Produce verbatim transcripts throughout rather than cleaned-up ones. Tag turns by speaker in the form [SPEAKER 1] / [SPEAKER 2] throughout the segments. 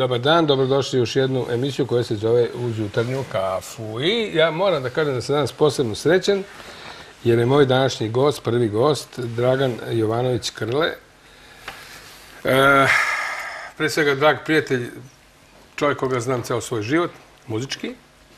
[SPEAKER 1] dobar dan, dobrodošli u još jednu emisiju koja se zove Uz jutarnju kafu. I ja moram da kažem da sam danas posebno srećan, jer je moj današnji gost, prvi gost, Dragan Jovanović Krle. E, pre svega, drag prijatelj, čovjek koga znam ceo svoj život, muzički,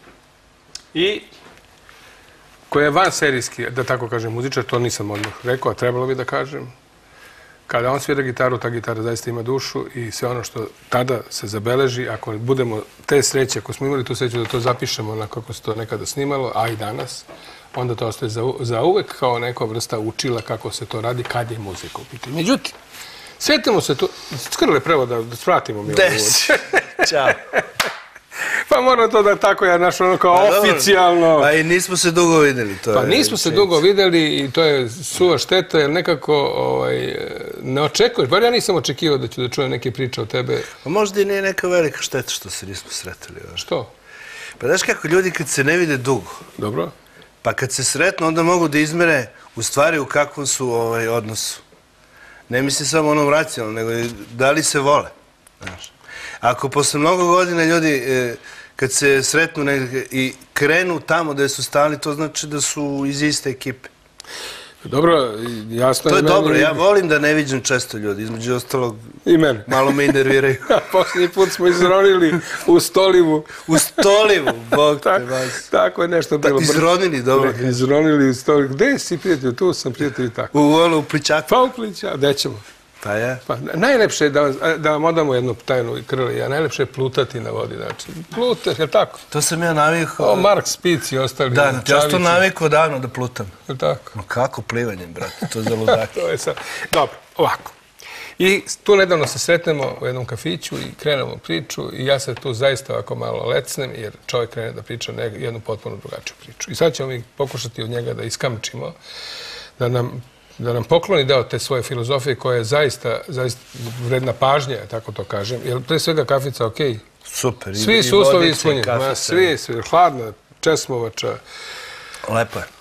[SPEAKER 1] i koji je van serijski, da tako kažem, muzičar, to nisam odmah rekao, a trebalo bi da kažem. Kada on svira gitaru, ta gitara zaista ima dušu i sve ono što tada se zabeleži, ako budemo te sreće, ako smo imali tu sreću da to zapišemo onako kako se to nekada snimalo, a i danas, onda to ostaje za uvek kao neka vrsta učila kako se to radi kad je muzika u pitanju. Međutim, sjetimo se tu, Krle, prvo da svratimo mi ovo uvod.
[SPEAKER 2] Ćao.
[SPEAKER 1] Pa moram to da tako ja našao ono kao oficijalno.
[SPEAKER 2] Pa i nismo se dugo videli.
[SPEAKER 1] Pa nismo se dugo videli i to je suva šteta jer nekako ne očekuješ. Bar ja nisam očekivao da ću da čujem neke priče o tebe.
[SPEAKER 2] Pa možda i nije neka velika šteta što se nismo sretali.
[SPEAKER 1] Što?
[SPEAKER 2] Pa znaš kako ljudi kad se ne vide dugo.
[SPEAKER 1] Dobro.
[SPEAKER 2] Pa kad se sretnu onda mogu da izmere u stvari u kakvom su odnosu. Ne mislim samo onom racionalno, nego da li se vole. Znaš. Ako posle mnogo godina ljudi, kad se sretnu i krenu tamo gde su stali, to znači da su iz iste ekipe.
[SPEAKER 1] Dobro, jasno je
[SPEAKER 2] meni... To je dobro, ja
[SPEAKER 1] meni...
[SPEAKER 2] volim da ne viđam često ljudi, između ostalog...
[SPEAKER 1] I mene.
[SPEAKER 2] Malo me nerviraju.
[SPEAKER 1] Posljednji put smo izronili u Stolivu.
[SPEAKER 2] U Stolivu, bog te vas.
[SPEAKER 1] Tako je nešto bilo.
[SPEAKER 2] Izronili, dobro.
[SPEAKER 1] Izronili u Stolivu. Gde si, prijatelj? Tu sam, prijatelj, tako.
[SPEAKER 2] U Volu, u Pličaku.
[SPEAKER 1] Pa u Pličaku, gde ćemo?
[SPEAKER 2] Pa je.
[SPEAKER 1] Pa najlepše je da vam odamo jednu tajnu i Krle, a najlepše je plutati na vodi, znači, plutaš, je li tako?
[SPEAKER 2] To sam ja navikao...
[SPEAKER 1] O, Mark Spitz i ostali...
[SPEAKER 2] Da, ja sam to navikao davno da plutam.
[SPEAKER 1] Je li tako?
[SPEAKER 2] No kako plivanjem, brate, to je za ludake.
[SPEAKER 1] To je sad... Dobro, ovako. I tu nedavno se sretnemo u jednom kafiću i krenemo priču i ja se tu zaista ovako malo lecnem jer čovjek krene da priča jednu potpuno drugačiju priču. I sad ćemo mi pokušati od njega da iskamčimo, da nam... da nam pokloni deo te svoje filozofije koja je zaista vredna pažnje, tako to kažem. Jer pre svega kafica, okej?
[SPEAKER 2] Super.
[SPEAKER 1] Svi su uslovi ispunjeni. Svi, svi. Hladna, česmovača.
[SPEAKER 2] Lepo je.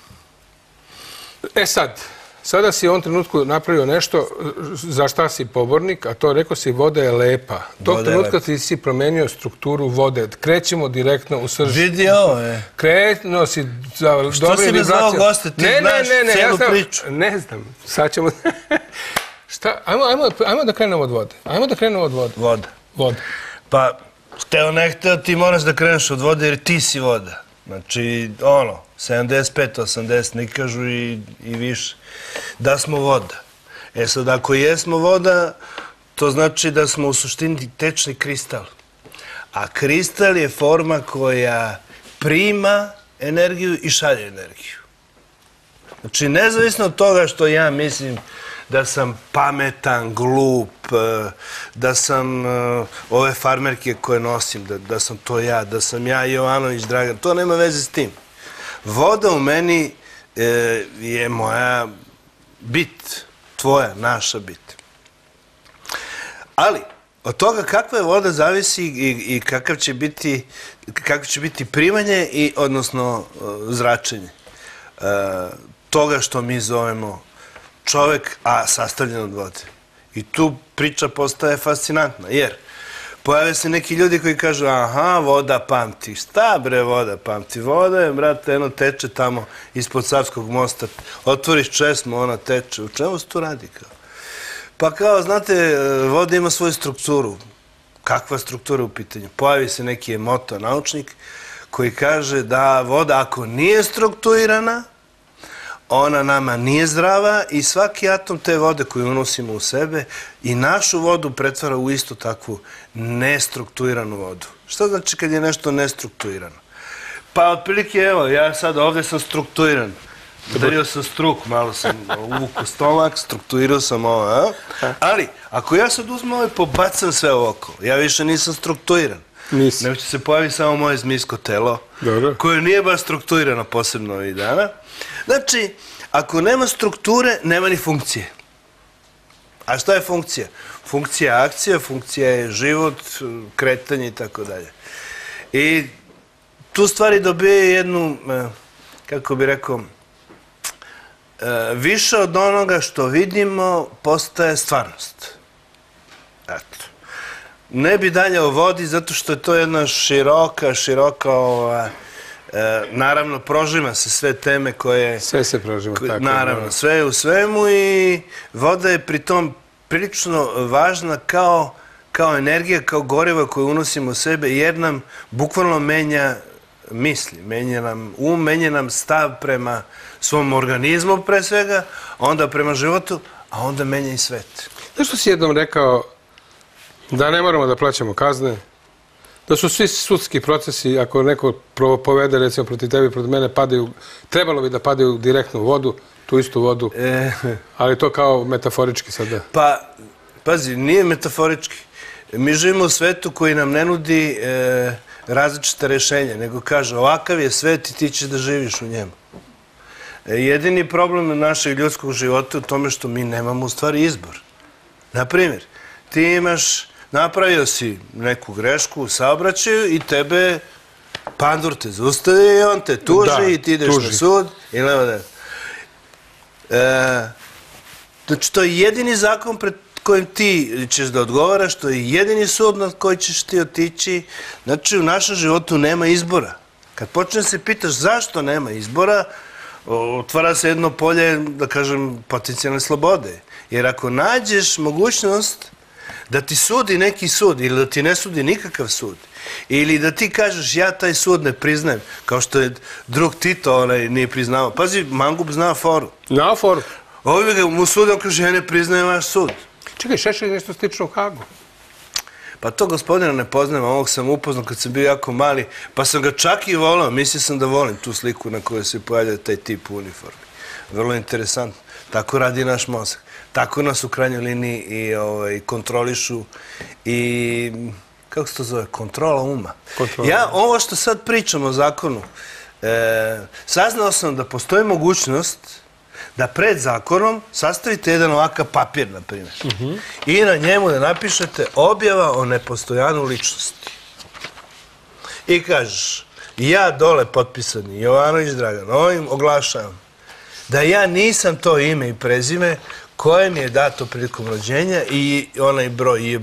[SPEAKER 1] E sad, sada si u ovom trenutku napravio nešto za šta si pobornik, a to rekao si voda je lepa. Tog trenutka ti si promenio strukturu vode. Krećemo direktno u srž.
[SPEAKER 2] Vidi ovo je.
[SPEAKER 1] Krenuo si za dobre vibracije.
[SPEAKER 2] Što si me zvao goste? Ti znaš cijelu priču.
[SPEAKER 1] Ne znam. Sad ćemo... Šta? Ajmo da krenemo od vode. Ajmo da krenemo od vode.
[SPEAKER 2] Voda.
[SPEAKER 1] Voda.
[SPEAKER 2] Pa, hteo ne hteo, ti moraš da kreneš od vode jer ti si voda. Znači, ono, sedamdeset pet osamdeset, ne kažu i više, da smo voda. E sad, ako jesmo voda, to znači da smo u suštini tečni kristal. A kristal je forma koja prima energiju i šalje energiju. Znači, nezavisno od toga što ja mislim da sam pametan, glup, da sam ove farmerke koje nosim, da sam to ja, da sam ja Jovanović Dragan, to nema veze s tim. Voda u meni je moja bit, tvoja, naša bit. Ali, od toga kakva je voda zavisi i kakav će biti, kako će biti primanje i, odnosno, zračenje toga što mi zovemo čovek, a sastavljen od vode. I tu priča postaje fascinantna, jer pojave se neki ljudi koji kažu aha, voda pamti. Šta bre voda pamti? Voda je, brate, jedno teče tamo ispod Savskog mosta. Otvoriš česmu, ona teče. U čemu se tu radi? Pa kao, znate, voda ima svoju strukturu. Kakva struktura u pitanju? Pojavi se neki emoto, naučnik, koji kaže da voda, ako nije strukturirana, ona nama nije zdrava i svaki atom te vode koju unosimo u sebe i našu vodu pretvara u istu takvu nestrukturiranu vodu. Što znači kad je nešto nestrukturirano? Pa otprilike, evo, ja sad ovdje sam strukturiran. Udario sam struk, malo sam uvukao stomak, strukturirao sam ovo, ali ako ja sad uzmem ovo i pobacam sve oko, ja više nisam strukturiran. Nego će se pojaviti samo moje zmijsko telo, koje nije baš strukturirano posebno ovih dana. Znači, ako nema strukture, nema ni funkcije. A šta je funkcija? Funkcija je akcija, funkcija je život, kretanje i tako dalje. I tu stvari dobije jednu, kako bi rekao, više od onoga što vidimo postaje stvarnost. Eto. ne bi dalje o vodi, zato što je to jedna široka, široka, ova, e, naravno, prožima se sve teme koje...
[SPEAKER 1] Sve se prožima,
[SPEAKER 2] koje,
[SPEAKER 1] tako.
[SPEAKER 2] Naravno, sve je u svemu i voda je pritom prilično važna kao, kao energija, kao gorivo koju unosimo u sebe, jer nam bukvalno menja misli, menja nam um, menja nam stav prema svom organizmu pre svega, onda prema životu, a onda menja i svet.
[SPEAKER 1] Znaš što si jednom rekao da ne moramo da plaćamo kazne, da su svi sudski procesi, ako neko povede recimo protiv tebe i protiv mene, padaju, trebalo bi da padaju direktno u vodu, tu istu vodu,
[SPEAKER 2] E,
[SPEAKER 1] ali to kao metaforički sada.
[SPEAKER 2] pa, pazi, nije metaforički. Mi živimo u svetu koji nam ne nudi e, različite rešenja, nego kaže ovakav je svet i ti ćeš da živiš u njemu. E, jedini problem našeg ljudskog života je u tome što mi nemamo u stvari izbor. Naprimjer, ti imaš, napravio si neku grešku u saobraćaju i tebe pandur te zaustavi i on te tuži
[SPEAKER 1] Da,
[SPEAKER 2] i ti ideš
[SPEAKER 1] tuži.
[SPEAKER 2] na sud i levo da. E, znači, to je jedini zakon pred kojim ti ćeš da odgovaraš, to je jedini sud nad koji ćeš ti otići. Znači, u našem životu nema izbora. Kad počneš se pitaš zašto nema izbora, otvara se jedno polje, da kažem, potencijalne slobode. Jer ako nađeš mogućnost da ti sudi neki sud ili da ti ne sudi nikakav sud, ili da ti kažeš ja taj sud ne priznajem, kao što je drug Tito onaj nije priznao. Pazi, Mangub zna foru.
[SPEAKER 1] Na foru.
[SPEAKER 2] Ovi ga mu sud, on kaže ja ne priznajem vaš sud.
[SPEAKER 1] Čekaj, Šešelj je nešto slično u Hagu.
[SPEAKER 2] Pa to gospodina ne poznajem, ovog sam upoznao kad sam bio jako mali, pa sam ga čak i volao, mislio sam da volim tu sliku na kojoj se pojavlja taj tip u uniformi. Vrlo interesantno. Tako radi naš mozak. Tako nas u krajnjoj liniji i ovaj, kontrolišu i, kako se to zove, kontrola uma.
[SPEAKER 1] Kontrola.
[SPEAKER 2] Ja, ovo što sad pričam o zakonu, e, saznao sam da postoji mogućnost da pred zakonom sastavite jedan ovakav papir, na primjer, uh-huh. i na njemu da napišete objava o nepostojanju ličnosti. I kažeš, ja dole potpisani, Jovanović Dragan, ovim oglašavam da ja nisam to ime i prezime koje mi je dato prilikom rođenja i onaj broj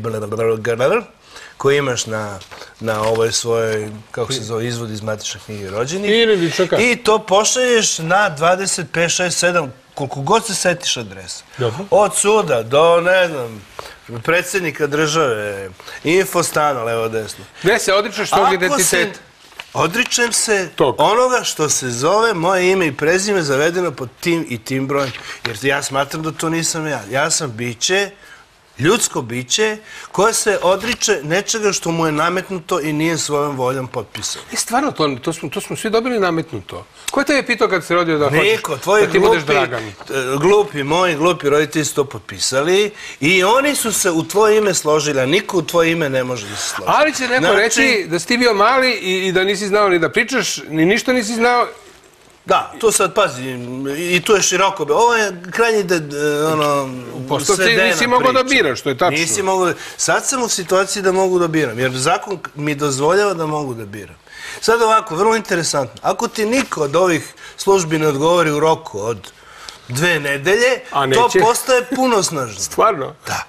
[SPEAKER 2] koji imaš na, na ovoj svojoj, kako se zove, izvod iz matične knjige rođenih. I to pošalješ na dvadeset pet, šest, sedam, koliko god se setiš adresa.
[SPEAKER 1] Dobro.
[SPEAKER 2] Od suda do, ne znam, predsjednika države, infostana, levo desno.
[SPEAKER 1] Gde se odričeš tog identiteta?
[SPEAKER 2] Odričem se
[SPEAKER 1] Tog.
[SPEAKER 2] onoga što se zove moje ime i prezime zavedeno pod tim i tim brojem. Jer ja smatram da to nisam ja. Ja sam biće, ljudsko biće, koje se odriče nečega što mu je nametnuto i nije svojom voljom potpisao.
[SPEAKER 1] E, stvarno, to, to, smo, to smo svi dobili nametnuto. Ko je te je pitao kad se rodio da hoćeš?
[SPEAKER 2] Niko, tvoji
[SPEAKER 1] da ti budeš Dragan?
[SPEAKER 2] glupi, glupi, moji glupi roditelji su to potpisali i oni su se u tvoje ime složili, a niko u tvoje ime ne može da se složi.
[SPEAKER 1] Ali će neko
[SPEAKER 2] Znači-
[SPEAKER 1] reći da si ti bio mali i, i da nisi znao ni da pričaš, ni ništa nisi znao.
[SPEAKER 2] Da, tu sad pazi, i tu je široko. Ovo je krajnji de, ono,
[SPEAKER 1] U postavci
[SPEAKER 2] svedena
[SPEAKER 1] nisi mogao da
[SPEAKER 2] priča.
[SPEAKER 1] biraš, to je tačno.
[SPEAKER 2] Nisi mogao da... Sad sam u situaciji da mogu da biram, jer zakon mi dozvoljava da mogu da biram. Sad ovako, vrlo interesantno. Ako ti niko od ovih službi ne odgovori u roku od dve nedelje,
[SPEAKER 1] A
[SPEAKER 2] to
[SPEAKER 1] neće?
[SPEAKER 2] postaje punosnažno.
[SPEAKER 1] Stvarno?
[SPEAKER 2] Da.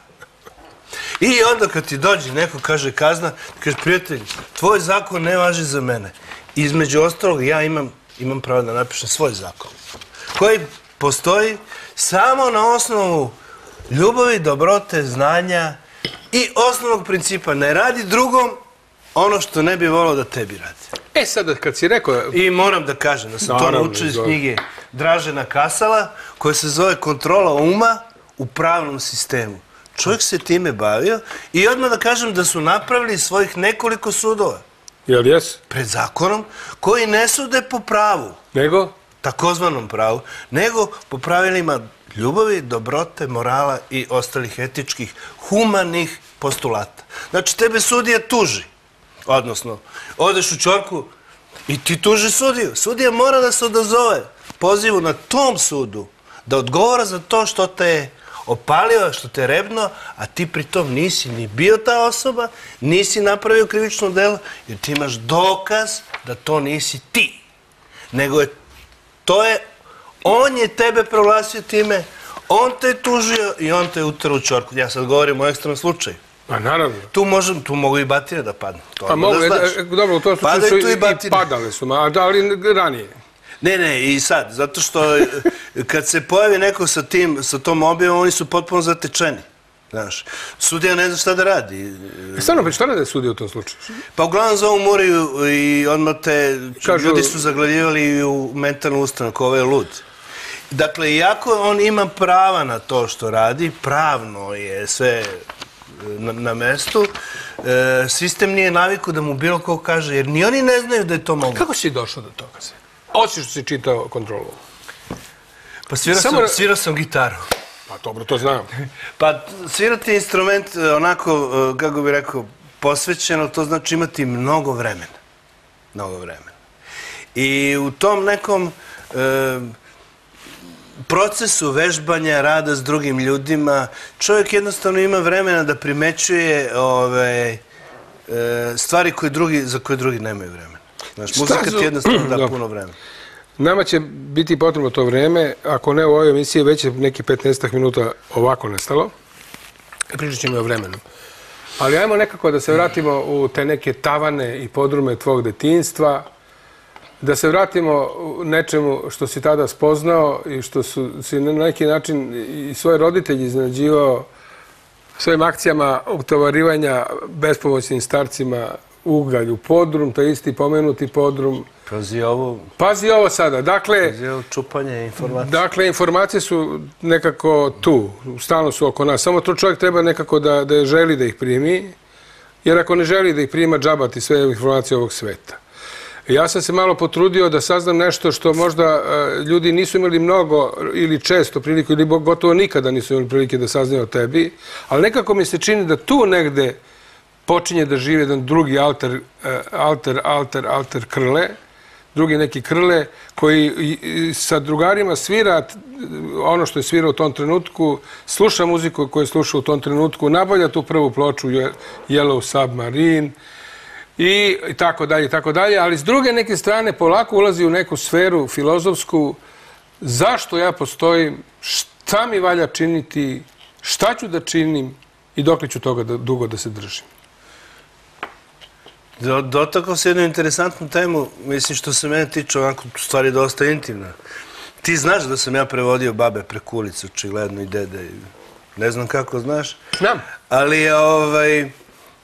[SPEAKER 2] I onda kad ti dođe neko kaže kazna, ti kaže prijatelj, tvoj zakon ne važi za mene. Između ostalog, ja imam, imam pravo da napišem svoj zakon, koji postoji samo na osnovu ljubavi, dobrote, znanja i osnovnog principa. Ne radi drugom ono što ne bi volao da tebi radi.
[SPEAKER 1] E sad, kad si rekao...
[SPEAKER 2] I moram da kažem da sam to
[SPEAKER 1] Naravno,
[SPEAKER 2] naučio iz
[SPEAKER 1] izvoli.
[SPEAKER 2] knjige Dražena Kasala, koja se zove Kontrola uma u pravnom sistemu. Čovjek se time bavio i odmah da kažem da su napravili svojih nekoliko sudova
[SPEAKER 1] Jel jes?
[SPEAKER 2] pred zakonom koji ne sude po pravu,
[SPEAKER 1] Nego?
[SPEAKER 2] takozvanom pravu, nego po pravilima ljubavi, dobrote, morala i ostalih etičkih, humanih postulata. Znači, tebe sudija tuži. Odnosno, odeš u čorku i ti tuži sudiju. Sudija mora da se odazove pozivu na tom sudu da odgovara za to što te je opalio, što te je rebno, a ti pritom nisi ni bio ta osoba, nisi napravio krivično delo, jer ti imaš dokaz da to nisi ti. Nego je, to je, on je tebe proglasio time, on te je tužio i on te je utrao u čorku. Ja sad govorim o ekstremnom slučaju.
[SPEAKER 1] A naravno.
[SPEAKER 2] Tu, možem, tu mogu i baterije da padnu. To
[SPEAKER 1] pa mogu,
[SPEAKER 2] da znaš.
[SPEAKER 1] Dobro, u tom slučaju su i, i padale su, ali ranije.
[SPEAKER 2] Ne, ne, i sad, zato što kad se pojavi neko sa tim, sa tom objavom, oni su potpuno zatečeni. Znaš, sudija ne zna šta da radi.
[SPEAKER 1] E stvarno, pa šta rade sudija u tom slučaju?
[SPEAKER 2] Pa uglavnom zovu moraju i odmah te, ljudi su zaglavljivali u mentalnu ustanovu, ko ovaj lud. Dakle, iako on ima prava na to što radi, pravno je sve na, na mestu, e, sistem nije naviku da mu bilo ko kaže, jer ni oni ne znaju da je to moguće.
[SPEAKER 1] Kako si došao do toga sve? Osim što si čitao kontrolu.
[SPEAKER 2] Pa svirao Samo... sam, svirao sam gitaru.
[SPEAKER 1] Pa dobro, to znam.
[SPEAKER 2] Pa svirati instrument onako, kako bih rekao, posvećeno, to znači imati mnogo vremena. Mnogo vremena. I u tom nekom e, procesu vežbanja, rada s drugim ljudima, čovjek jednostavno ima vremena da primećuje ove, e, stvari koje drugi, za koje drugi nemaju vremena. Znaš, muzika ti jednostavno da puno vremena.
[SPEAKER 1] Nama će biti potrebno to vreme, ako ne u ovoj emisiji, već je neki petnaest minuta ovako nestalo. Pričat ćemo o vremenu. Ali ajmo nekako da se vratimo u te neke tavane i podrume tvog detinjstva, da se vratimo u nečemu što si tada spoznao i što su si na neki način i svoje roditelji iznenađivao svojim akcijama utovarivanja bespomoćnim starcima Ugalj u podrum, to je isti pomenuti podrum.
[SPEAKER 2] Pazi ovo...
[SPEAKER 1] Pazi ovo sada, dakle...
[SPEAKER 2] Pazi ovo čupanje informacije.
[SPEAKER 1] Dakle, informacije su nekako tu, stalno su oko nas. Samo to čovjek treba nekako da, da želi da ih primi, jer ako ne želi da ih prima, džabati sve informacije ovog sveta. Ja sam se malo potrudio da saznam nešto što možda ljudi nisu imali mnogo ili često priliku, ili gotovo nikada nisu imali prilike da saznaju o tebi, ali nekako mi se čini da tu negde počinje da živi jedan drugi alter, alter, alter, alter Krle, drugi neki Krle, koji sa drugarima svira ono što je svirao u tom trenutku, sluša muziku koju je slušao u tom trenutku, nabavlja tu prvu ploču Yellow Submarine i tako dalje, tako dalje, ali s druge neke strane polako ulazi u neku sferu filozofsku, zašto ja postojim, šta mi valja činiti, šta ću da činim i dok li ću toga dugo da se držim.
[SPEAKER 2] Dotakao se jednu interesantnu temu, mislim što se mene tiče ovako stvari dosta intimna. Ti znaš da sam ja prevodio babe preko ulice, očigledno i dede. Ne znam kako znaš.
[SPEAKER 1] Znam.
[SPEAKER 2] Ali ovaj, e,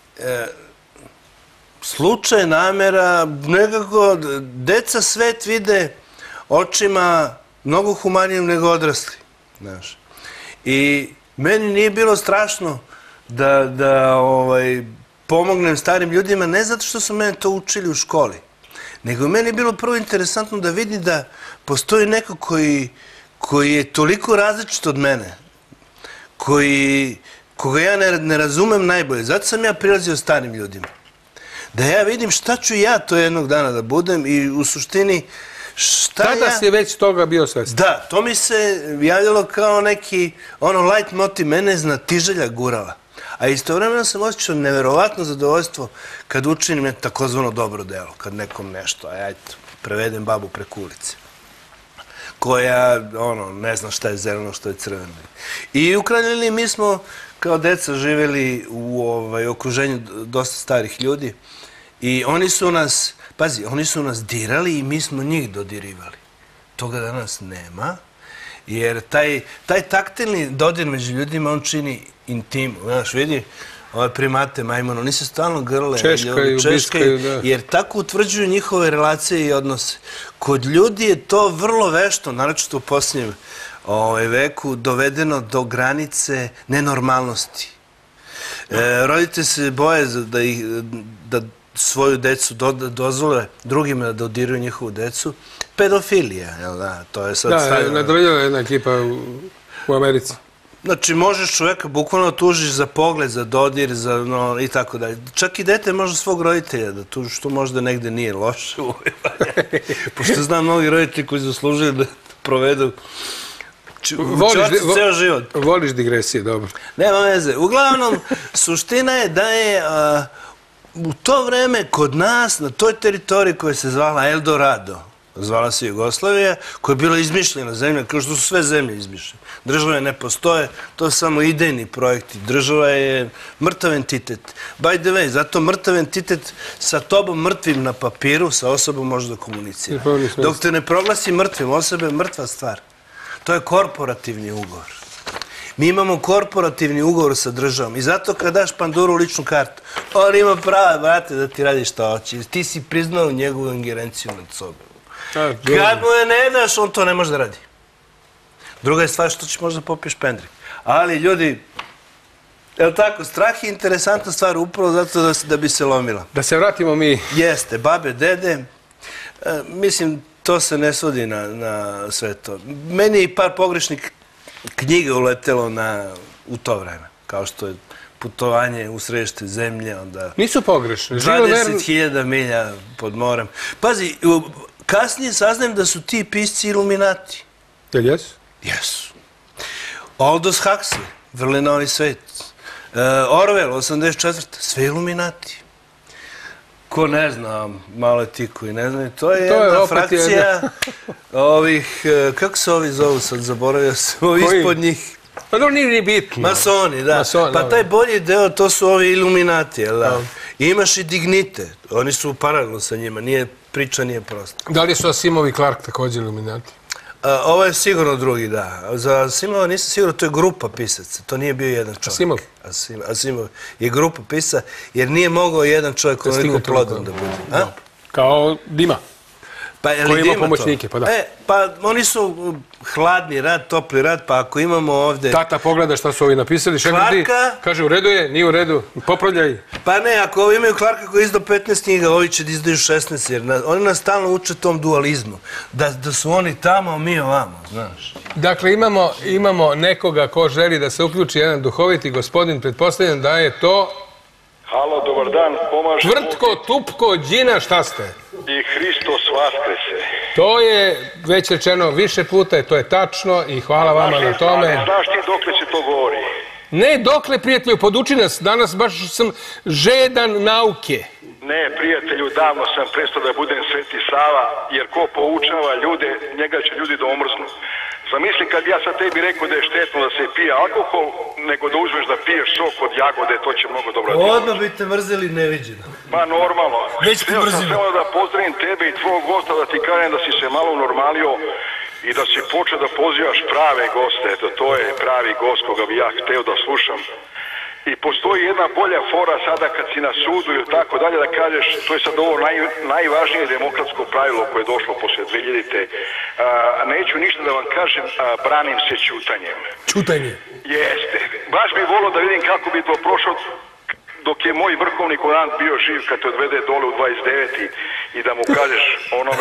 [SPEAKER 2] slučaj, namera, nekako deca svet vide očima mnogo humanijim nego odrasli. Znaš. I meni nije bilo strašno da, da ovaj, pomognem starim ljudima, ne zato što su mene to učili u školi, nego meni je bilo prvo interesantno da vidi da postoji neko koji, koji je toliko različit od mene, koji, koga ja ne, ne razumem najbolje. Zato sam ja prilazio starim ljudima. Da ja vidim šta ću ja to jednog dana da budem i u suštini šta
[SPEAKER 1] Tada
[SPEAKER 2] ja...
[SPEAKER 1] si već toga bio svestan.
[SPEAKER 2] Da, to mi se javljalo kao neki ono light motiv, mene znatiželja gurala. A istovremeno sam osjećao neverovatno zadovoljstvo kad učinim takozvano dobro delo, kad nekom nešto, a ja prevedem babu preko ulice, koja, ono, ne zna šta je zeleno, šta je crveno. I u krajnjoj liniji mi smo kao deca živjeli u ovaj, okruženju dosta starih ljudi i oni su nas, pazi, oni su nas dirali i mi smo njih dodirivali. Toga danas nema, jer taj, taj taktilni dodir među ljudima, on čini intimu. Znaš, vidi, ove primate majmuna, oni se stalno grle,
[SPEAKER 1] češkaju, češkaju, da.
[SPEAKER 2] Jer tako utvrđuju njihove relacije i odnose. Kod ljudi je to vrlo vešto, naročito u posljednjem ovaj, veku, dovedeno do granice nenormalnosti. E, roditelji se boje da, ih, da svoju decu do, dozvole drugima da dodiruju njihovu decu. Pedofilija, jel da? To je sad
[SPEAKER 1] da,
[SPEAKER 2] stavljeno.
[SPEAKER 1] Da, nadređena jedna ekipa u, u Americi.
[SPEAKER 2] Znači, možeš čovjeka bukvalno tužiš za pogled, za dodir, za no, i tako dalje. Čak i dete može svog roditelja da tuži, što možda negde nije loše. Pošto znam mnogi roditelji koji zaslužuju da provedu ceo život.
[SPEAKER 1] Voliš digresije, dobro.
[SPEAKER 2] Nema veze. Uglavnom, suština je da je u to vreme kod nas, na toj teritoriji koja se zvala Eldorado, zvala se Jugoslavija, koja je bila izmišljena zemlja, kao što su sve zemlje izmišljene. Države ne postoje, to je samo idejni projekti. Država je mrtav entitet. By the way, zato mrtav entitet sa tobom mrtvim na papiru, sa osobom može da komunicira. Dok te ne proglasi mrtvim, osoba je mrtva stvar. To je korporativni ugovor. Mi imamo korporativni ugovor sa državom i zato kad daš Panduru ličnu kartu, on ima prava, brate, da ti radi šta hoće. Ti si priznao njegovu ingerenciju nad sobom. Kad mu je ne daš, on to ne može da radi. Druga je stvar što ćeš možda popiješ pendrik. Ali, ljudi, evo tako, strah je interesantna stvar upravo zato da bi se lomila.
[SPEAKER 1] Da se vratimo mi.
[SPEAKER 2] Jeste, babe, dede, mislim, to se ne svodi na sve to. Meni je i par pogrešnih knjiga uletelo u to vreme, kao što je putovanje u središte zemlje, onda...
[SPEAKER 1] Nisu pogrešne.
[SPEAKER 2] dvadeset hiljada milja pod morem. Pazi, kasnije saznajem da su ti pisci iluminati.
[SPEAKER 1] Jel jesu?
[SPEAKER 2] Jesu. Aldous Huxley, Vrli novi svet. Orwell, osamdeset četvrta sve iluminati. Ko ne zna, malo je ti koji ne zna, to je jedna frakcija ovih, kako se ovi zovu sad, zaboravio sam, ovi ispod njih.
[SPEAKER 1] Pa to nije ni bitno.
[SPEAKER 2] Masoni, da. Pa taj bolji deo, to su ovi iluminati, jel da? Imaš i dignite, oni su paralelno sa njima, priča nije prosta.
[SPEAKER 1] Da li su Asimov i Clark također iluminati?
[SPEAKER 2] Ovo je sigurno drugi, da. Za Asimova nisam sigurno, to je grupa pisaca, to nije bio jedan čovjek.
[SPEAKER 1] Asimov?
[SPEAKER 2] Asimov je grupa pisa, jer nije mogao jedan čovjek onoliko plodan da bude.
[SPEAKER 1] Kao Dima. Koji ima pomoćnike, pa da.
[SPEAKER 2] Pa oni su hladni rad, topli rad, pa ako imamo ovdje...
[SPEAKER 1] Tata pogleda šta su ovi napisali, Šegrdi, kaže u redu je, nije u redu, popravljaj.
[SPEAKER 2] Pa ne, ako ovi imaju Clarka koji je izdao petnaest knjiga, ovi će da izdaju šesnaest, jer oni nas stalno uče tom dualizmu. Da su oni tamo, a mi ovamo, znaš.
[SPEAKER 1] Dakle, imamo nekoga ko želi da se uključi, jedan duhoviti gospodin, pretpostavljam da je to...
[SPEAKER 3] Halo, dobar dan, pomažem...
[SPEAKER 1] Tvrtko, Tupko, Đina, šta ste?
[SPEAKER 3] I Hristos vaskrese.
[SPEAKER 1] To je već rečeno više puta, to je tačno i hvala vama na tome.
[SPEAKER 3] Znaš ti dokle se to govori?
[SPEAKER 1] Ne, dokle, prijatelju, poduči nas, danas baš sam žedan nauke.
[SPEAKER 3] Ne, prijatelju, davno sam prestao da budem Sveti Sava, jer ko poučava ljude, njega će ljudi da omrznu. Zamisli kad ja sad tebi rekao da je štetno da se pije alkohol, nego da uzmeš da piješ sok od jagode, to će mnogo dobro biti.
[SPEAKER 2] Odmah bi te mrzeli neviđeno.
[SPEAKER 3] Pa normalno.
[SPEAKER 2] Već ti mrzimo.
[SPEAKER 3] Htio sam da pozdravim tebe i tvojeg gosta, da ti kažem da si se malo normalio i da si počeo da pozivaš prave goste. Eto, to je pravi gost koga bi ja hteo da slušam. I postoji jedna bolja fora sada kad si na sudu ili tako dalje da kažeš, to je sad ovo najvažnije demokratsko pravilo koje je došlo posle dve hiljadite. Neću ništa da vam kažem, branim se ćutanjem.
[SPEAKER 1] Ćutanje?
[SPEAKER 3] Jeste. Baš bi volio da vidim kako bi to prošlo dok je moj vrhovni komandant bio živ kad te odvede dole u dvadeset deveti i da mu kažeš onome...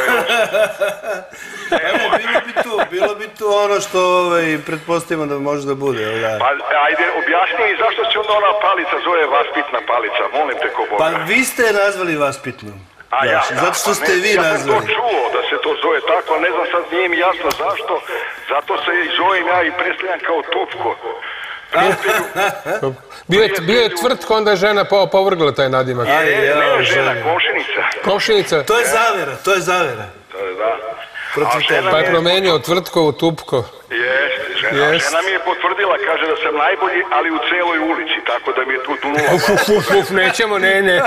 [SPEAKER 2] Evo, bilo bi tu, bilo bi tu ono što pretpostavimo da može da bude.
[SPEAKER 3] Pa, ajde, objasni mi zašto se onda ona palica zove vaspitna palica, molim te ko Boga.
[SPEAKER 2] Pa vi ste je nazvali vaspitnom.
[SPEAKER 3] A ja,
[SPEAKER 2] zato što ste vi nazvali.
[SPEAKER 3] Ja sam to čuo da se to zove tako, ali ne znam sad, nije mi jasno zašto, zato se i zovem ja i predstavljam kao Tupko.
[SPEAKER 1] Bio je Tvrtko, onda je žena povrgla taj nadimak.
[SPEAKER 3] Ne, ne, žena, komšinica.
[SPEAKER 1] Komšinica?
[SPEAKER 2] To je zavera, to je zavera.
[SPEAKER 3] Da.
[SPEAKER 1] Pa je promenio Tvrtko u Tupko.
[SPEAKER 3] Jeste, žena. Žena mi je potvrdila, kaže da sam najbolji, ali u celoj ulici, tako da mi je tu dunula.
[SPEAKER 1] Uf, uf, uf, uf, nećemo, ne, ne.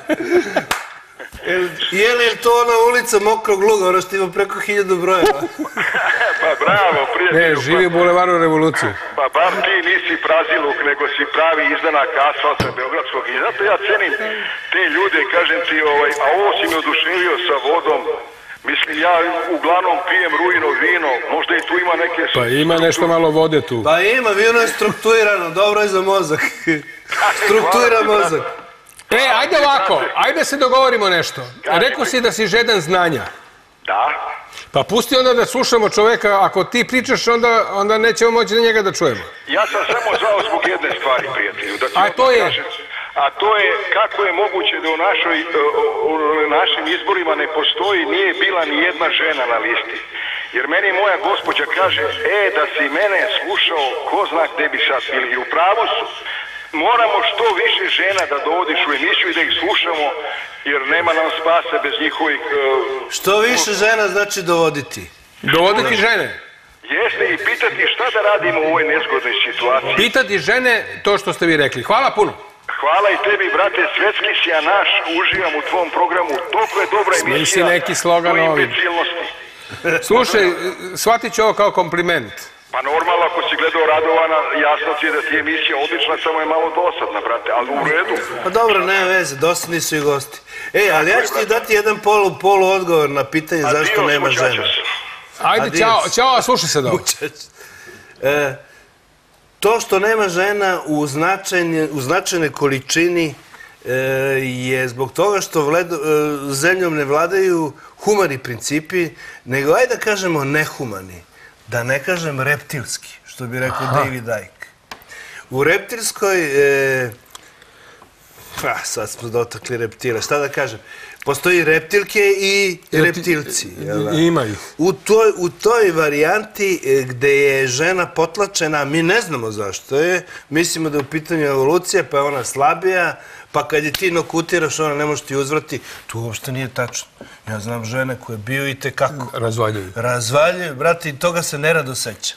[SPEAKER 2] Je li to ona ulica Mokrog luga, ona što ima preko hiljadu brojeva?
[SPEAKER 3] Pa bravo, prijatelju.
[SPEAKER 1] Ne, živi u bulevaru Revolucije.
[SPEAKER 3] Pa bar ti nisi praziluk, nego si pravi izdanak asfalta Beogradskog. I zato ja cenim te ljude, kažem ti, a ovo si me oduševio sa vodom. Mislim, ja uglavnom pijem rujno vino, možda i tu ima neke...
[SPEAKER 1] Pa ima nešto malo vode tu.
[SPEAKER 2] Pa ima, vino je strukturirano, dobro je za mozak. Strukturira mozak.
[SPEAKER 1] E, ajde ovako, ajde se dogovorimo nešto. Rekao si da si žedan znanja.
[SPEAKER 3] Da.
[SPEAKER 1] Pa pusti onda da slušamo čoveka, ako ti pričaš, onda nećemo moći da njega da čujemo.
[SPEAKER 3] Ja sam samo zvao zbog jedne stvari, prijatelju.
[SPEAKER 1] A to je?
[SPEAKER 3] A to je kako je moguće da u našim izborima ne postoji, nije bila ni jedna žena na listi. Jer meni moja gospođa kaže, e, da si mene slušao, ko zna gde bi sad bili. I u pravu su. moramo što više žena da dovodiš u emisiju i da ih slušamo, jer nema nam spasa bez njihovih... Uh,
[SPEAKER 2] što više žena znači dovoditi?
[SPEAKER 1] Dovoditi žene?
[SPEAKER 3] Jeste, i pitati šta da radimo u ovoj nezgodnoj situaciji.
[SPEAKER 1] Pitati žene to što ste vi rekli. Hvala puno.
[SPEAKER 3] Hvala i tebi, brate, svetski si, a naš, uživam u tvom programu. Toliko je dobra emisija.
[SPEAKER 1] Smisli neki slogan ovim. Slušaj, shvatit ću ovo kao kompliment.
[SPEAKER 3] Pa normalno, ako si gledao Radovana, jasno ti je da ti je emisija odlična, samo je malo dosadna, brate, ali u redu.
[SPEAKER 2] Pa dobro, nema veze, dosadni su i gosti. E, ali ja ću ti dati jedan polu, polu odgovor na pitanje zašto nema žena.
[SPEAKER 1] Ajde, čao, čao, a slušaj se dobro.
[SPEAKER 2] E, to što nema žena u, u značajnoj količini e, je zbog toga što vlada, e, zemljom ne vladaju humani principi, nego, ajde da kažemo, nehumani. Da ne kažem reptilski, što bi rekao David Icke. U reptilskoj, e, pa sad smo dotakli reptile, šta da kažem, postoji reptilke i reptilci.
[SPEAKER 1] Imaju.
[SPEAKER 2] U toj, u toj varijanti gde je žena potlačena, mi ne znamo zašto je, mislimo da je u pitanju evolucija, pa je ona slabija, pa kad je ti nokutiraš, ona ne može ti uzvrati. To uopšte nije tačno. Ja znam žene koje bio i tekako.
[SPEAKER 1] Razvaljuju.
[SPEAKER 2] Razvaljuju, brate, i toga se nerado seća.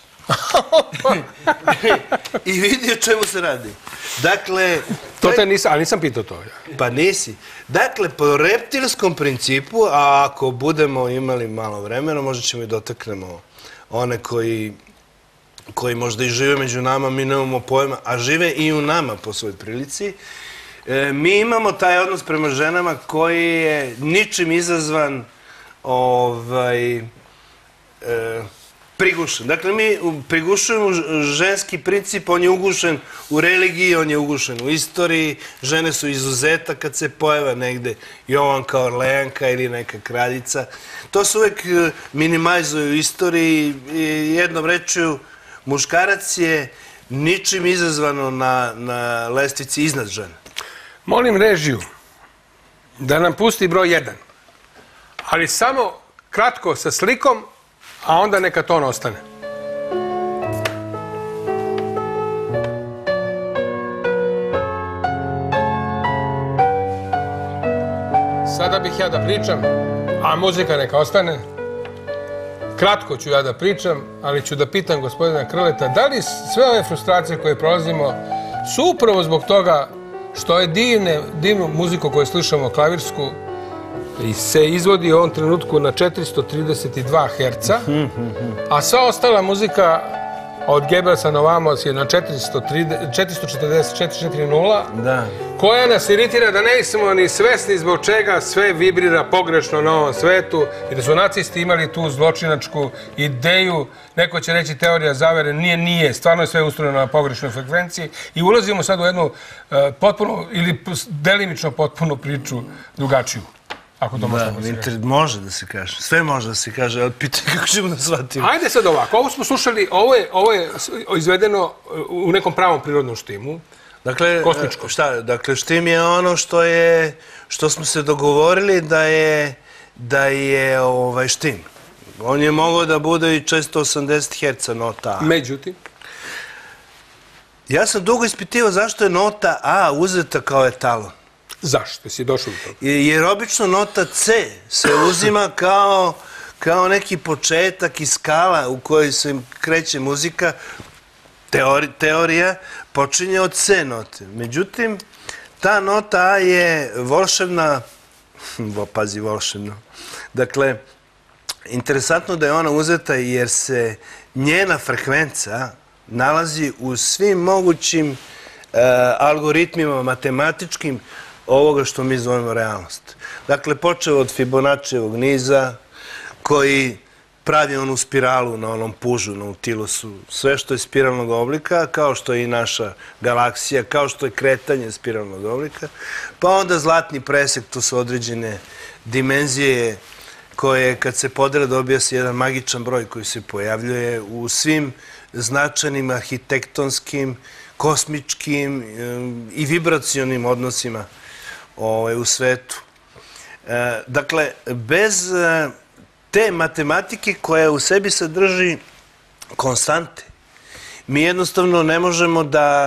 [SPEAKER 2] I vidi o čemu se radi. Dakle...
[SPEAKER 1] To te nisam, ali nisam pitao to.
[SPEAKER 2] Pa nisi. Dakle, po reptilskom principu, a ako budemo imali malo vremena, možda ćemo i dotaknemo one koji koji možda i žive među nama, mi nemamo pojma, a žive i u nama po svoj prilici. Mi imamo taj odnos prema ženama koji je ničim izazvan ovaj, prigušen. Dakle, mi prigušujemo ženski princip, on je ugušen u religiji, on je ugušen u istoriji, žene su izuzetak kad se pojave negde Jovanka Orleanka ili neka kraljica. To se uvek minimalizuje u istoriji i jednom rečju muškarac je ničim izazvano na, na lestvici iznad žene.
[SPEAKER 1] Molim režiju da nam pusti broj jedan, ali samo kratko sa slikom, a onda neka ton ostane. Sada bih ja da pričam, a muzika neka ostane. Kratko ću ja da pričam, ali ću da pitam gospodina Krleta, da li sve ove frustracije koje prolazimo su upravo zbog toga što je divnu muziku koju slušamo, klavirsku, se izvodi u ovom trenutku na četiristo trideset dva herca, a sva ostala muzika od Goebbelsa na ovamo je na četiristo četrdeset četiri četrdeset, koja nas iritira da ne smo ni svesni zbog čega sve vibrira pogrešno na ovom svetu i da su nacisti imali tu zločinačku ideju, neko će reći teorija zavere, nije, nije, stvarno je sve ustrojeno na pogrešnoj frekvenciji i ulazimo sad u jednu potpuno ili delimično potpuno priču drugačiju. Ako to možemo da se kaže.
[SPEAKER 2] Može da se kaže. Sve može da se kaže, ali pitanje kako ćemo da shvatimo.
[SPEAKER 1] Ajde sad ovako. Ovo smo slušali, ovo je izvedeno u nekom pravom prirodnom štimu.
[SPEAKER 2] Dakle, šta? Dakle, štim je ono što je, što smo se dogovorili da je, da je štim. On je mogao da bude i često osamdeset herca nota A.
[SPEAKER 1] Međutim?
[SPEAKER 2] Ja sam dugo ispitivao zašto je nota A uzeta kao etalon.
[SPEAKER 1] Zašto si došao do toga?
[SPEAKER 2] Jer obično nota C se uzima kao, kao neki početak i skala u kojoj se kreće muzika, teori, teorija, počinje od C note. Međutim, ta nota A je volšebna, pazi volšebno, dakle, interesantno da je ona uzeta jer se njena frekvenca nalazi u svim mogućim uh, algoritmima matematičkim ovoga što mi zovemo realnost. Dakle, počeo od Fibonaccijevog niza, koji pravi onu spiralu na onom pužu, na utilusu, sve što je spiralnog oblika, kao što je i naša galaksija, kao što je kretanje spiralnog oblika, pa onda zlatni presek, to su određene dimenzije koje, kad se podele, dobija se jedan magičan broj koji se pojavljuje u svim značajnim arhitektonskim, kosmičkim i vibracionim odnosima u svetu. Dakle, bez te matematike koja u sebi sadrži konstante, mi jednostavno ne možemo da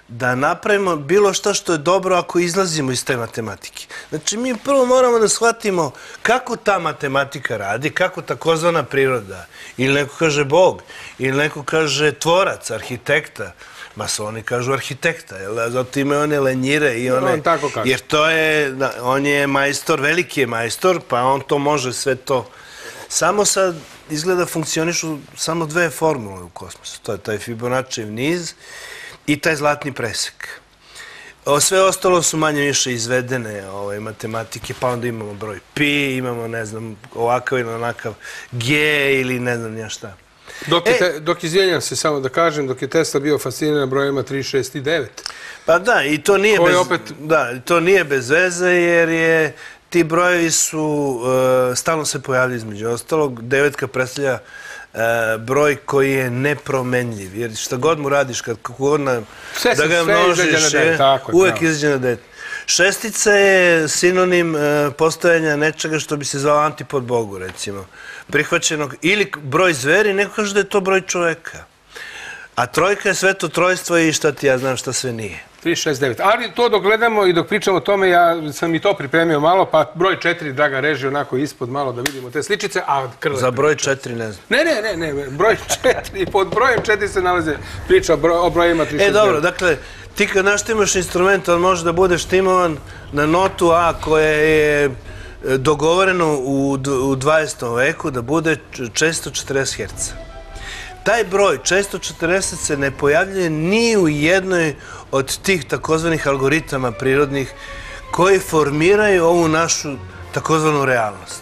[SPEAKER 2] da napravimo bilo šta što je dobro ako izlazimo iz te matematike. Znači, mi prvo moramo da shvatimo kako ta matematika radi, kako takozvana priroda, ili neko kaže Bog, ili neko kaže tvorac, arhitekta, masoni kažu arhitekta, zato imaju one lenjire i one... Jer to je, on je majstor, veliki je majstor, pa on to može sve to. Samo sad izgleda funkcionišu samo dve formule u kosmosu. To je taj Fibonaccijev niz i taj zlatni presek. Sve ostalo su manje više izvedene matematike, pa onda imamo broj pi, imamo, ne znam, ovakav ili onakav G ili ne znam nija šta.
[SPEAKER 1] Dok, izvijenjam se samo da kažem, dok je Tesla bio fasciniran brojima tri, šest i devet.
[SPEAKER 2] Pa da, i to nije bez, da, to nije bez veze, jer je ti brojevi su, stalno se pojavljaju između ostalog. Devetka predstavlja broj koji je nepromenljiv, jer šta god mu radiš, kad god da ga množiš, uvek izađe na devet. Šestica je sinonim postojanja nečega što bi se zvao antipod Bogu, recimo. Prihvaćenog, ili broj zveri, neko kaže da je to broj čoveka. A trojka je sveto trojstvo i šta ti ja znam šta sve nije.
[SPEAKER 1] tri, šest, devet. Ali to dok gledamo i dok pričamo o tome, ja sam i to pripremio malo, pa broj četiri, draga reži, onako ispod malo da vidimo te sličice, a Krle...
[SPEAKER 2] Za broj četiri ne znam.
[SPEAKER 1] Ne, ne, ne, ne, broj četiri, pod brojem četiri se nalaze priča o brojima tri, šest, devet.
[SPEAKER 2] E, dobro, dakle, ti kad naštimaš instrument, on može da bude štimovan na notu A koja je dogovoreno u dvadesetom veku da bude četiristo četrdeset herca. Taj broj četiristo četrdeset se ne pojavljuje ni u jednoj od tih takozvanih algoritama prirodnih koji formiraju ovu našu takozvanu realnost.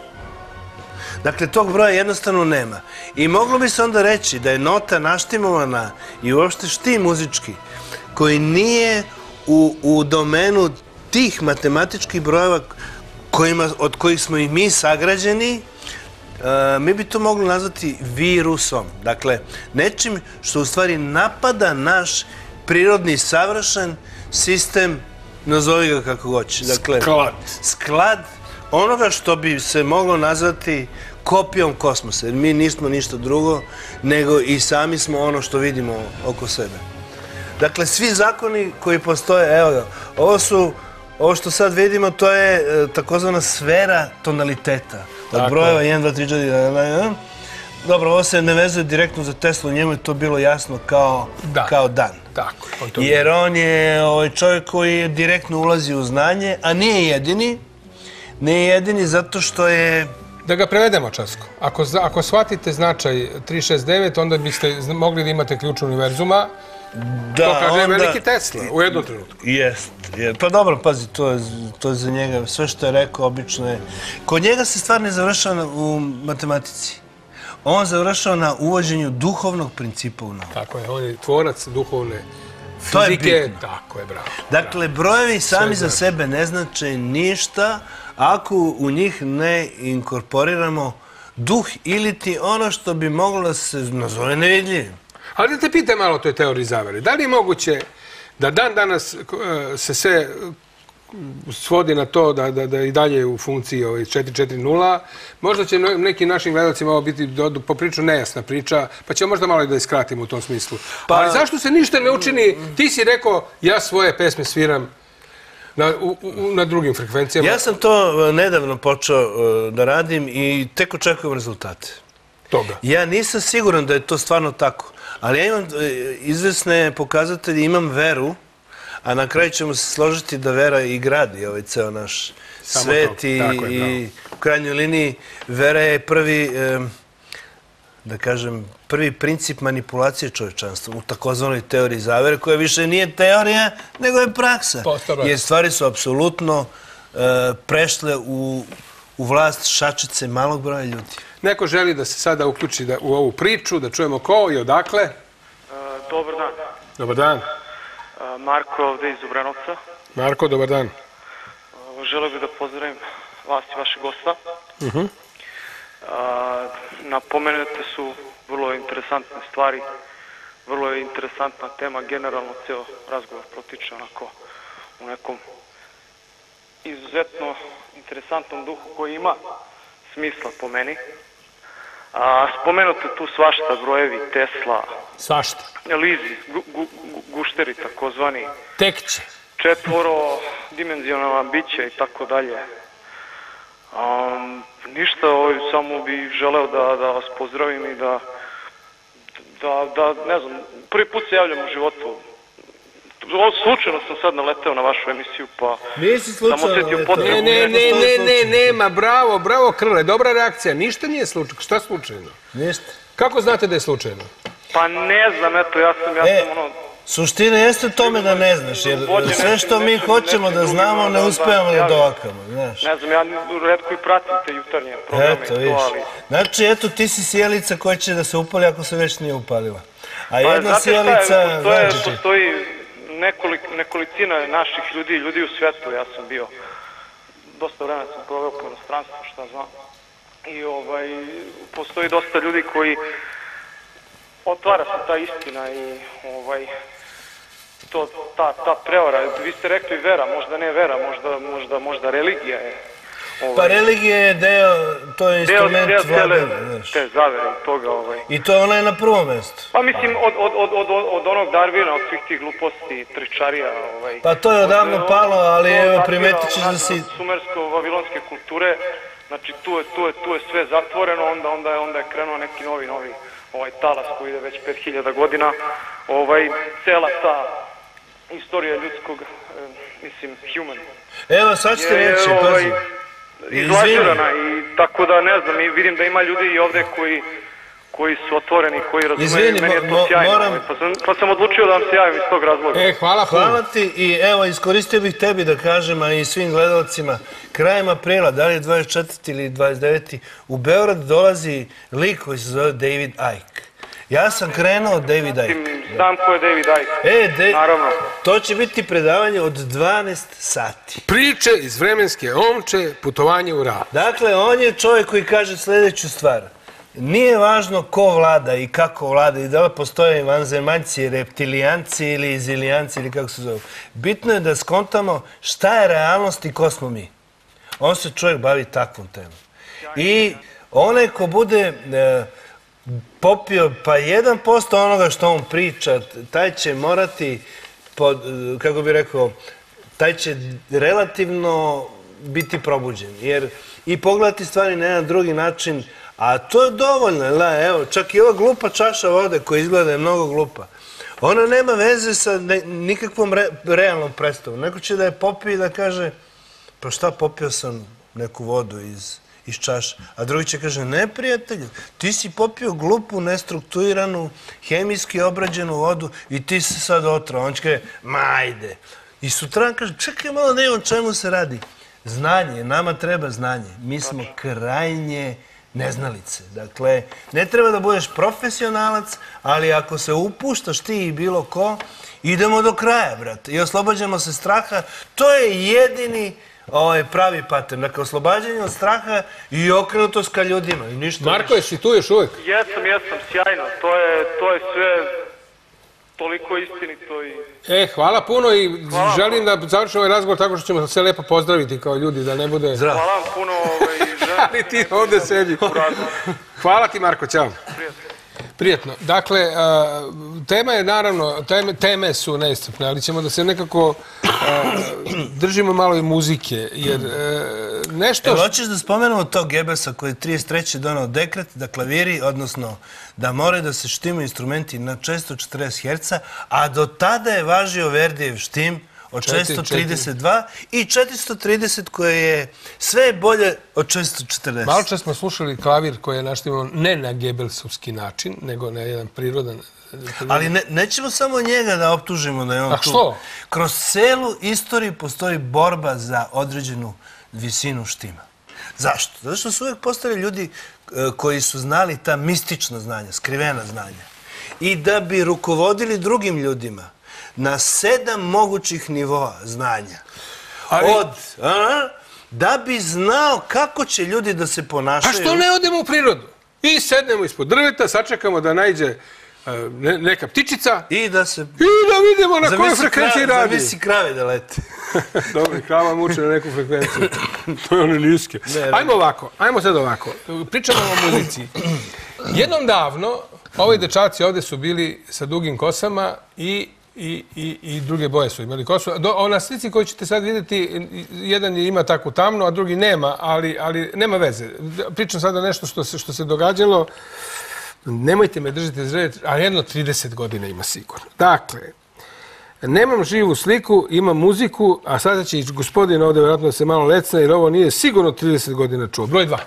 [SPEAKER 2] Dakle, tog broja jednostavno nema. I moglo bi se onda reći da je nota naštimovana i uopšte štim muzički koji nije u domenu tih matematičkih brojeva od kojih smo i mi sagrađeni, mi bi to mogli nazvati virusom. Dakle, nečim što u stvari napada naš prirodni savršen sistem, nazovi ga kako hoće.
[SPEAKER 1] Sklad.
[SPEAKER 2] Sklad onoga što bi se moglo nazvati kopijom kosmosa. Jer mi nismo ništa drugo, nego i sami smo ono što vidimo oko sebe. Dakle, svi zakoni koji postoje, evo ga, ovo su... Ovo što sad vidimo, to je takozvana sfera tonaliteta. Od brojeva jedan, dva, tri, četiri... Dobro, ovo se ne vezuje direktno za Teslu, njemu je to bilo jasno kao dan. Jer on je čovjek koji je direktno ulazi u znanje, a nije jedini. Nije jedini zato što je...
[SPEAKER 1] Da ga prevedemo, Časko. Ako shvatite značaj tri šest devet, onda biste mogli da imate ključ univerzuma. To kaže veliki Tesla u jednom trenutku.
[SPEAKER 2] Jest. Pa dobro, pazi, to je za njega. Sve što je rekao, obično je... Kod njega se stvar ne završava u matematici. On završava na uvođenju duhovnog principa u nauku.
[SPEAKER 1] Tako je, on je tvorac duhovne fizike.
[SPEAKER 2] To je bitno.
[SPEAKER 1] Tako je, bravo.
[SPEAKER 2] Dakle, brojevi sami za sebe ne znače ništa ako u njih ne inkorporiramo duh ili ti ono što bi moglo da se nazove nevidljivim.
[SPEAKER 1] Ali da te pitaj malo o toj teoriji zavere. Da li je moguće da dan danas se sve svodi na to da i dalje u funkciji četiri četiri nula? Možda će nekim našim gledalcima ovo biti poprično nejasna priča, pa ćemo možda malo i da iskratimo u tom smislu. Ali zašto se ništa ne učini? Ti si rekao, ja svoje pesme sviram na drugim frekvencijama.
[SPEAKER 2] Ja sam to nedavno počeo da radim i tek očekujem rezultate.
[SPEAKER 1] Toga?
[SPEAKER 2] Ja nisam siguran da je to stvarno tako. Ali ja imam izvesne pokazatelje, imam veru, a na kraju ćemo se složiti da vera i gradi ovaj ceo naš svet i u krajnjoj liniji vera je prvi, da kažem, prvi princip manipulacije čovječanstva u takozvanoj teoriji zavere, koja više nije teorija, nego je praksa. Jer stvari su apsolutno prešle u vlast šačice malog broja ljudi.
[SPEAKER 1] Neko želi da se sada uključi u ovu priču, da čujemo ko i odakle.
[SPEAKER 4] Dobar dan.
[SPEAKER 1] Dobar dan.
[SPEAKER 4] Marko ovde iz Ubranovca.
[SPEAKER 1] Marko, dobar dan.
[SPEAKER 4] Želeo bih da pozdravim vas i vaše gosta. Napomenute su vrlo interesantne stvari, vrlo je interesantna tema, generalno ceo razgovor protiče onako u nekom izuzetno interesantnom duhu koji ima smisla po meni. A, spomenuto tu svašta, brojevi, Tesla,
[SPEAKER 1] Svašta.
[SPEAKER 4] Lizi, gu, gu, gušteri takozvani,
[SPEAKER 1] Tekće.
[SPEAKER 4] četvoro, dimenzionalna bića i tako dalje. Um, ništa, ovaj, samo bi želeo da, da vas pozdravim i da, da, da, ne znam, prvi put se javljam u životu. Slučajno sam sad naleteo na vašu emisiju, pa
[SPEAKER 2] Nisi slučajno naleteo.
[SPEAKER 1] Ne, ne, ne, ne, ne, nema, bravo, bravo Krle, dobra reakcija, ništa nije slučajno. Šta slučajno?
[SPEAKER 2] Ništa.
[SPEAKER 1] Kako znate da je slučajno?
[SPEAKER 4] Pa ne znam, eto, ja sam, ja
[SPEAKER 2] E,
[SPEAKER 4] sam ono...
[SPEAKER 2] Suština jeste u tome da ne znaš, jer sve što mi hoćemo da znamo ne uspevamo da dovakamo, znaš.
[SPEAKER 4] Ne znam, ja retko i pratim te jutarnje programe
[SPEAKER 2] Eto,
[SPEAKER 4] i to,
[SPEAKER 2] vidiš.
[SPEAKER 4] ali...
[SPEAKER 2] Znači, eto, ti si sjelica koja će da se upali ako se već nije upalila. A
[SPEAKER 4] Pa,
[SPEAKER 2] jedna
[SPEAKER 4] znate šta je,
[SPEAKER 2] sjelica...
[SPEAKER 4] postoje,
[SPEAKER 2] znači,
[SPEAKER 4] postoji nekolik, nekolicina naših ljudi, ljudi u svetu, ja sam bio, dosta vremena sam proveo po inostranstvu, šta znam, i ovaj, postoji dosta ljudi koji otvara se ta istina i ovaj, to, ta, ta prevara, vi ste rekli vera, možda ne vera, možda, možda, možda religija je. Ovaj,
[SPEAKER 2] Pa religija je deo, to je
[SPEAKER 4] deo,
[SPEAKER 2] instrument
[SPEAKER 4] deo
[SPEAKER 2] vladanja,
[SPEAKER 4] cele
[SPEAKER 2] znaš.
[SPEAKER 4] te zavere i toga, ovaj.
[SPEAKER 2] I to ona je na prvom mestu.
[SPEAKER 4] Pa mislim, od, od, od, od, od onog Darwina, od svih tih gluposti, tričarija, ovaj...
[SPEAKER 2] Pa to je odavno
[SPEAKER 4] od-
[SPEAKER 2] palo, ali
[SPEAKER 4] to
[SPEAKER 2] evo,
[SPEAKER 4] datira
[SPEAKER 2] primetit ćeš
[SPEAKER 4] od-
[SPEAKER 2] da si...
[SPEAKER 4] od sumersko-vavilonske kulture, znači tu je, tu je, tu je sve zatvoreno, onda, onda, je, onda je krenuo neki novi, novi ovaj talas koji ide već pet hiljada godina, ovaj, cela ta istorija ljudskog, eh, mislim, human,
[SPEAKER 2] Evo, sad ću ti
[SPEAKER 4] je,
[SPEAKER 2] reći,
[SPEAKER 4] ovaj,
[SPEAKER 2] pazi.
[SPEAKER 4] izlažirana i tako da ne znam, i vidim da ima ljudi i ovde koji koji su otvoreni, koji razumeju,
[SPEAKER 2] Izvini,
[SPEAKER 4] meni je
[SPEAKER 2] mo-
[SPEAKER 4] to
[SPEAKER 2] mo-
[SPEAKER 4] sjajno,
[SPEAKER 2] moram-
[SPEAKER 4] ovaj, pa, sam, pa sam odlučio da vam se javim iz tog razloga.
[SPEAKER 1] E, hvala puno.
[SPEAKER 2] Hvala ti i evo, iskoristio bih tebi da kažem, a i svim gledalcima, krajem aprila, da li je dvadeset četvrti ili dvadeset deveti u Beograd dolazi lik koji se zove David Icke. Ja sam krenuo od David Icke.
[SPEAKER 4] Znam ko je David Icke.
[SPEAKER 2] E, de,
[SPEAKER 4] Naravno.
[SPEAKER 2] to će biti predavanje od dvanaest sati.
[SPEAKER 1] Priče iz vremenske omče, putovanje u rad.
[SPEAKER 2] Dakle, on je čovjek koji kaže sljedeću stvar. Nije važno ko vlada i kako vlada i da li postoje vanzemaljci, reptilijanci ili zilijanci ili kako se zove. Bitno je da skontamo šta je realnost i ko smo mi. On se čovjek bavi takvom temom. I onaj ko bude e, popio pa jedan posto onoga što on priča, taj će morati, pod, kako bi rekao, taj će relativno biti probuđen. Jer i pogledati stvari na jedan drugi način, a to je dovoljno, la, evo, čak i ova glupa čaša vode koja izgleda je mnogo glupa. Ona nema veze sa ne, nikakvom re, realnom predstavom. Neko će da je popije i da kaže, pa šta, popio sam neku vodu iz, iz čaša. A drugi će kaže, ne prijatelju, ti si popio glupu, nestrukturiranu, hemijski obrađenu vodu i ti se sad otrao. On će kaže, ma ajde. I sutra kaže, čekaj malo, ne, o čemu se radi. Znanje, nama treba znanje. Mi smo krajnje neznalice. Dakle, ne treba da budeš profesionalac, ali ako se upuštaš ti i bilo ko, idemo do kraja, brate. I oslobađamo se straha. To je jedini ovaj, pravi pattern. Dakle, oslobađanje od straha i okrenutost ka ljudima. I ništa
[SPEAKER 1] Marko,
[SPEAKER 2] više.
[SPEAKER 1] jesi tu još uvijek?
[SPEAKER 4] Jesam, jesam, sjajno. To je, to je sve toliko istinito i...
[SPEAKER 1] E, hvala puno i
[SPEAKER 4] Hvala.
[SPEAKER 1] želim da završimo ovaj razgovor tako što ćemo se lepo pozdraviti kao ljudi, da ne bude...
[SPEAKER 2] Zdravo.
[SPEAKER 4] Hvala vam puno ovaj, želim.
[SPEAKER 1] Ali ti ovdje sedi. Hvala ti, Marko, čao. Prijetno. Dakle, a, tema je naravno, teme, teme su neiscrpne, ali ćemo da se nekako a, držimo malo i muzike, jer a, nešto...
[SPEAKER 2] Evo, hoćeš da spomenemo tog Gebelsa koji je trideset treće donao dekret da klaviri, odnosno da moraju da se štimaju instrumenti na četiristo četrdeset herca, a do tada je važio Verdijev štim od četiristo trideset dva i četiristo trideset koje je sve bolje od četiristo četrdeset.
[SPEAKER 1] Malo čas smo slušali klavir koji je naštimao ne na Gebelsovski način, nego na jedan prirodan...
[SPEAKER 2] Ali ne, nećemo samo njega da optužimo da je on
[SPEAKER 1] A
[SPEAKER 2] tu.
[SPEAKER 1] što?
[SPEAKER 2] Kroz celu istoriju postoji borba za određenu visinu štima. Zašto? Zato što su uvijek postali ljudi e, koji su znali ta mistična znanja, skrivena znanja. I da bi rukovodili drugim ljudima na sedam mogućih nivoa znanja.
[SPEAKER 1] Ali-
[SPEAKER 2] Od, a, da bi znao kako će ljudi da se
[SPEAKER 1] Pa
[SPEAKER 2] ponašaju.
[SPEAKER 1] što ne odemo u prirodu? I sednemo ispod drveta, sačekamo da najde a, ne, neka ptičica
[SPEAKER 2] I da se...
[SPEAKER 1] i da vidimo na kojoj
[SPEAKER 2] Zavisi
[SPEAKER 1] frekvenciji
[SPEAKER 2] kra-
[SPEAKER 1] radi.
[SPEAKER 2] Zavisi krave da leti.
[SPEAKER 1] Dobro, krava muče na neku frekvenciju. To je one niske.
[SPEAKER 2] Ne, ne.
[SPEAKER 1] Ajmo ovako, ajmo sad ovako. Pričamo o muzici. Jednom davno, ovi dečaci ovde su bili sa dugim kosama i I, i, i druge boje su imali kosu. Do, na slici koju ćete sad vidjeti, jedan je ima takvu tamnu, a drugi nema, ali, ali nema veze. Pričam sada nešto što se, što se događalo. Nemojte me držati za reč, a jedno trideset godina ima sigurno. Dakle, nemam živu sliku, imam muziku, a sada će i gospodin ovdje vjerojatno da se malo lecne, jer ovo nije sigurno trideset godina čuo. Broj dva.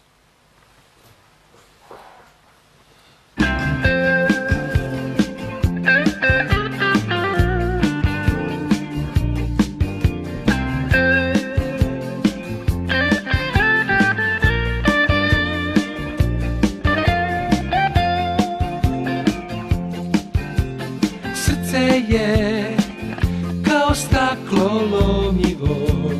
[SPEAKER 5] Je kao staklo lomljivo,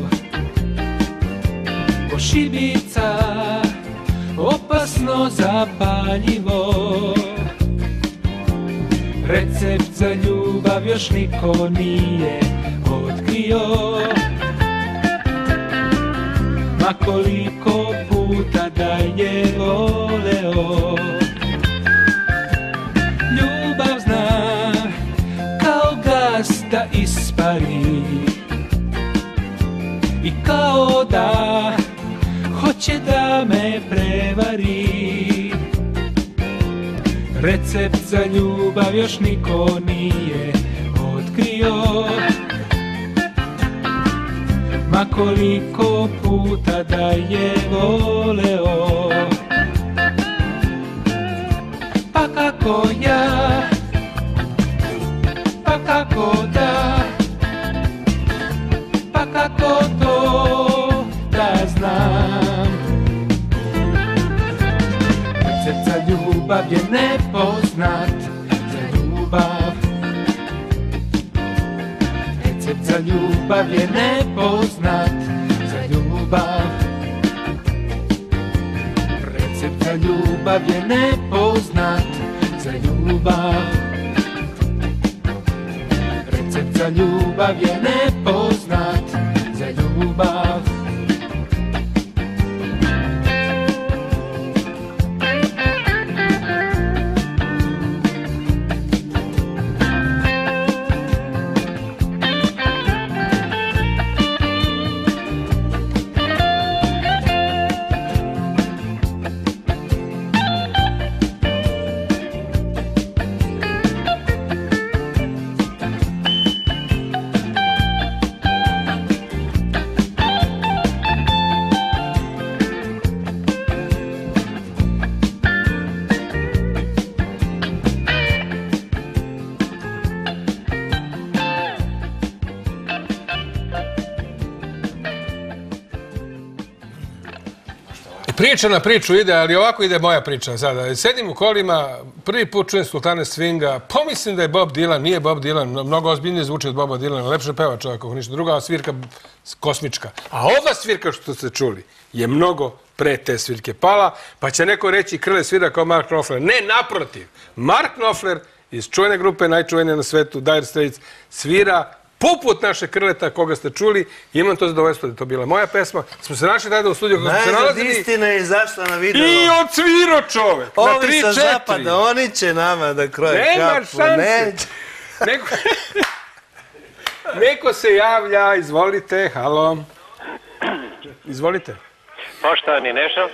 [SPEAKER 5] ko šibica opasno zapaljivo. Recept za ljubav još niko nije otkrio, ma koliko puta da je voleo. Ljubav zna da ispari i kao da hoće da me prevari. Recept za ljubav još niko nije otkrio, ma koliko puta da je voleo. Pa kako ja, pa kako da, pa kako to da znam. Recept za ljubav je nepoznat, za ljubav. Recept za ljubav je nepoznat, za ljubav. Recept za ljubav je nepoznat, za ljubav. Recept za ljubav je nepoznat, za ljubav.
[SPEAKER 1] Priča na priču ide, ali ovako ide moja priča sada. Sedim u kolima, prvi put čujem Sultana Swinga, pomislim da je Bob Dylan, nije Bob Dylan, mnogo ozbiljnije zvuči od Boba Dylana, lepše peva čovjek, ako ništa druga, svirka kosmička. A ova svirka što ste čuli je mnogo pre te svirke pala, pa će neko reći Krle svira kao Mark Knopfler. Ne, naprotiv. Mark Knopfler iz čuvene grupe, najčuvenije na svetu, Dire Straits, svira poput naše Krleta koga ste čuli. Imam to zadovoljstvo da je to bila moja pesma. Smo se našli tada u studiju kako smo se nalazili.
[SPEAKER 2] Najzad istina je izašla na video.
[SPEAKER 1] I odsviro čovek.
[SPEAKER 2] Ovi sa zapada, oni će nama da kroje kapu.
[SPEAKER 1] Nema šanse. Neko... Neko se javlja, izvolite, halo. Izvolite.
[SPEAKER 6] Poštovani Nešo.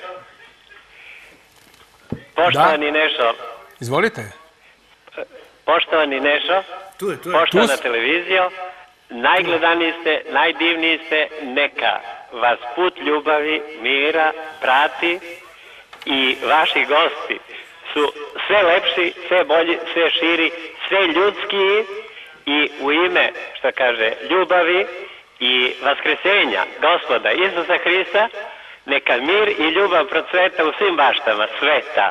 [SPEAKER 6] Poštovani Nešo.
[SPEAKER 1] Izvolite.
[SPEAKER 6] Poštovani Nešo.
[SPEAKER 2] Tu je, tu je.
[SPEAKER 6] Poštovana televizijo. Najgledaniji ste, najdivniji ste, neka vas put ljubavi, mira, prati i vaši gosti su sve lepši, sve bolji, sve širi, sve ljudski i u ime, što kaže, ljubavi i vaskresenja Gospoda Isusa Hrista, neka mir i ljubav procveta u svim baštama sveta.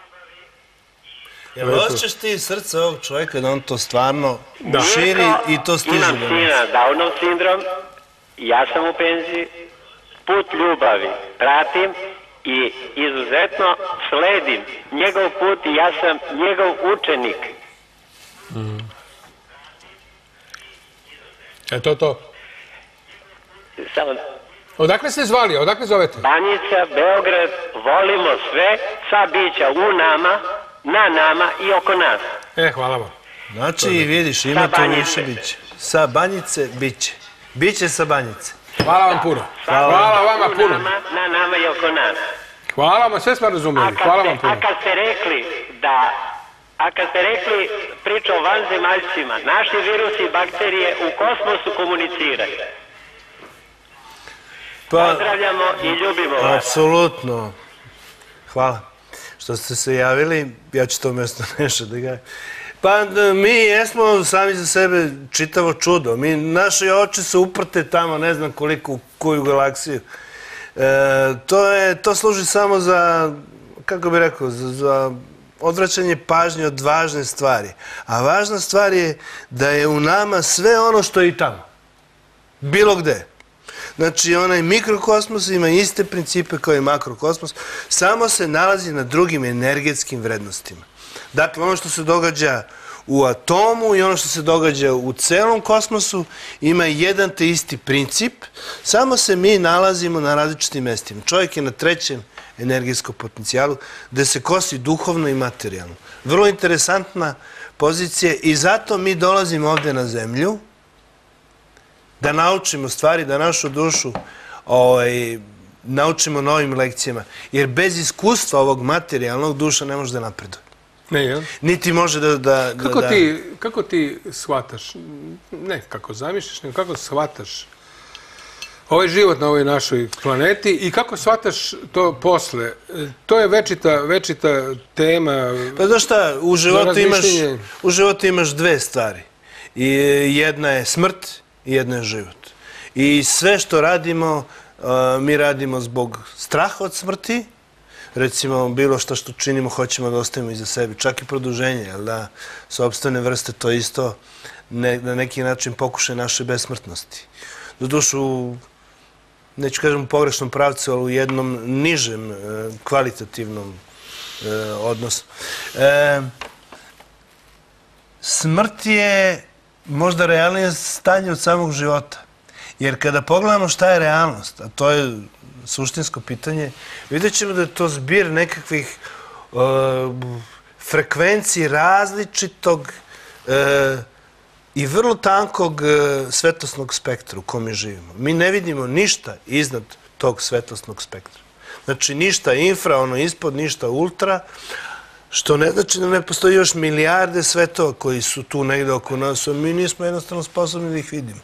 [SPEAKER 2] Jel osjećaš ti srce ovog čovjeka da on to stvarno širi i to stiže do nas?
[SPEAKER 6] Imam sina Downov sindrom, ja sam u penziji, put ljubavi pratim i izuzetno sledim njegov put i ja sam njegov učenik.
[SPEAKER 1] E to to?
[SPEAKER 6] Samo
[SPEAKER 1] Odakle ste zvali? Odakle zovete?
[SPEAKER 6] Banjica, Beograd, volimo sve, sva bića u nama, na nama i oko nas.
[SPEAKER 1] E, hvala vam.
[SPEAKER 2] Znači, vidiš, ima tu više biće. Sa Banjice, biće. Biće sa Banjice.
[SPEAKER 1] Hvala vam puno. Hvala vama puno.
[SPEAKER 6] Na nama i oko nas.
[SPEAKER 1] Hvala vam, sve smo razumeli. Hvala vam puno.
[SPEAKER 6] A kad ste rekli da, a kad ste rekli priča o vanzemaljcima, naši virusi i bakterije u kosmosu komuniciraju. Pozdravljamo i ljubimo vas.
[SPEAKER 2] Apsolutno. Hvala što ste se javili. Ja ću to mjesto nešto da ga... Pa mi jesmo sami za sebe čitavo čudo. Mi, naše oči su uprte tamo, ne znam koliko, u koju galaksiju. To je, to služi samo za, kako bih rekao, za odvraćanje pažnje od važne stvari. A važna stvar je da je u nama sve ono što je i tamo. Bilo gde. Znači, onaj mikrokosmos ima iste principe kao i makrokosmos, samo se nalazi na drugim energetskim vrednostima. Dakle, ono što se događa u atomu i ono što se događa u celom kosmosu ima jedan te isti princip, samo se mi nalazimo na različitim mestima. Čovjek je na trećem energetskom potencijalu gde se kosi duhovno i materijalno. Vrlo interesantna pozicija i zato mi dolazimo ovde na zemlju da naučimo stvari, da našu dušu naučimo novim lekcijama. Jer bez iskustva ovog materijalnog duša ne može da napreduje.
[SPEAKER 1] Ne, jel?
[SPEAKER 2] Niti može da...
[SPEAKER 1] Kako ti shvataš, ne kako zamišljaš, nego kako shvataš ovaj život na ovoj našoj planeti i kako shvataš to posle? To je večita tema.
[SPEAKER 2] Pa znaš šta, u životu imaš dve stvari. Jedna je smrt i jedna je život. I sve što radimo, mi radimo zbog straha od smrti. Recimo, bilo što što činimo, hoćemo da ostavimo iza sebe. Čak i produženje, jer da, sopstvene vrste to isto na neki način pokušaj naše besmrtnosti. Do dušu, neću kažem u pogrešnom pravcu, ali u jednom nižem kvalitativnom odnosu. Smrt je možda realnije stanje od samog života. Jer kada pogledamo šta je realnost, a to je suštinsko pitanje, vidjet ćemo da je to zbir nekakvih frekvenciji različitog i vrlo tankog svetlosnog spektra u kom mi živimo. Mi ne vidimo ništa iznad tog svetlosnog spektra. Znači, ništa infra, ono ispod, ništa ultra, što ne znači da ne postoji još milijarde svetova koji su tu negde oko nas, a mi nismo jednostavno sposobni da ih vidimo.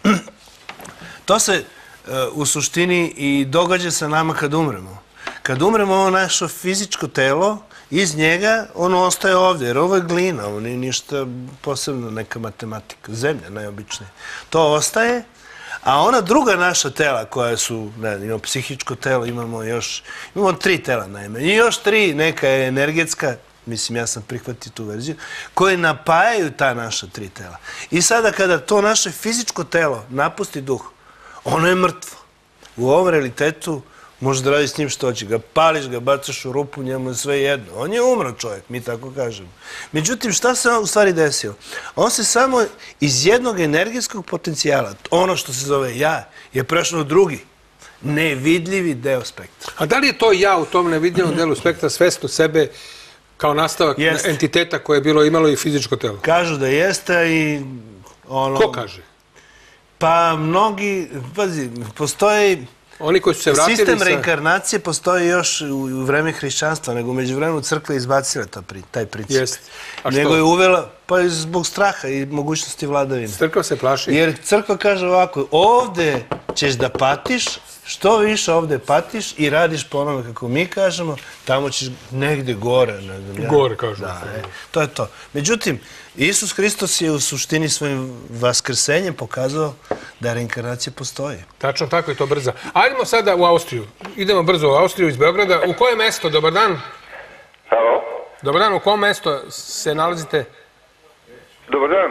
[SPEAKER 2] To se u suštini i događa sa nama kad umremo. Kad umremo, ovo naše fizičko telo, iz njega ono ostaje ovdje, jer ovo je glina, ovo nije ništa posebno neka matematika, zemlja najobičnije. To ostaje, a ona druga naša tela koja su, ne znam, imamo psihičko telo, imamo još, imamo tri tela naime, i još tri neka je energetska, mislim ja sam prihvatio tu verziju, koje napajaju ta naša tri tela. I sada kada to naše fizičko telo napusti duh, ono je mrtvo. U ovom realitetu možeš da radiš s njim što hoće. Ga pališ, ga bacaš u rupu, njemu je sve jedno. On je umro čovjek, mi tako kažemo. Međutim, šta se u stvari desilo? On se samo iz jednog energetskog potencijala, ono što se zove ja, je prešao u drugi, nevidljivi deo spektra.
[SPEAKER 1] A da li je to ja u tom nevidljivom delu spektra svesno sebe kao nastavak entiteta koje je bilo imalo i fizičko telo?
[SPEAKER 2] Kažu da jeste i...
[SPEAKER 1] Ko kaže?
[SPEAKER 2] Pa mnogi, pazi, postoji...
[SPEAKER 1] Oni koji su se vratili sa...
[SPEAKER 2] Sistem reinkarnacije postoji još u vreme hrišćanstva, nego među vremenu crkva izbacila taj princip.
[SPEAKER 1] Jeste. A što?
[SPEAKER 2] Nego je uvela, pa zbog straha i mogućnosti vladavine.
[SPEAKER 1] Crkva se plaši?
[SPEAKER 2] Jer crkva kaže ovako, ovde ćeš da patiš, što više ovde patiš i radiš po onome kako mi kažemo, tamo ćeš negde gore.
[SPEAKER 1] Gore, kažemo.
[SPEAKER 2] To je to. Međutim, Isus Hristos je u suštini svojim vaskrsenjem pokazao da reinkarnacija postoji.
[SPEAKER 1] Tačno tako i to brzo. Ajdemo sada u Austriju. Idemo brzo u Austriju iz Beograda. U koje mesto? Dobar dan.
[SPEAKER 3] Halo.
[SPEAKER 1] Dobar dan. U kojem mesto se nalazite?
[SPEAKER 3] Dobar dan.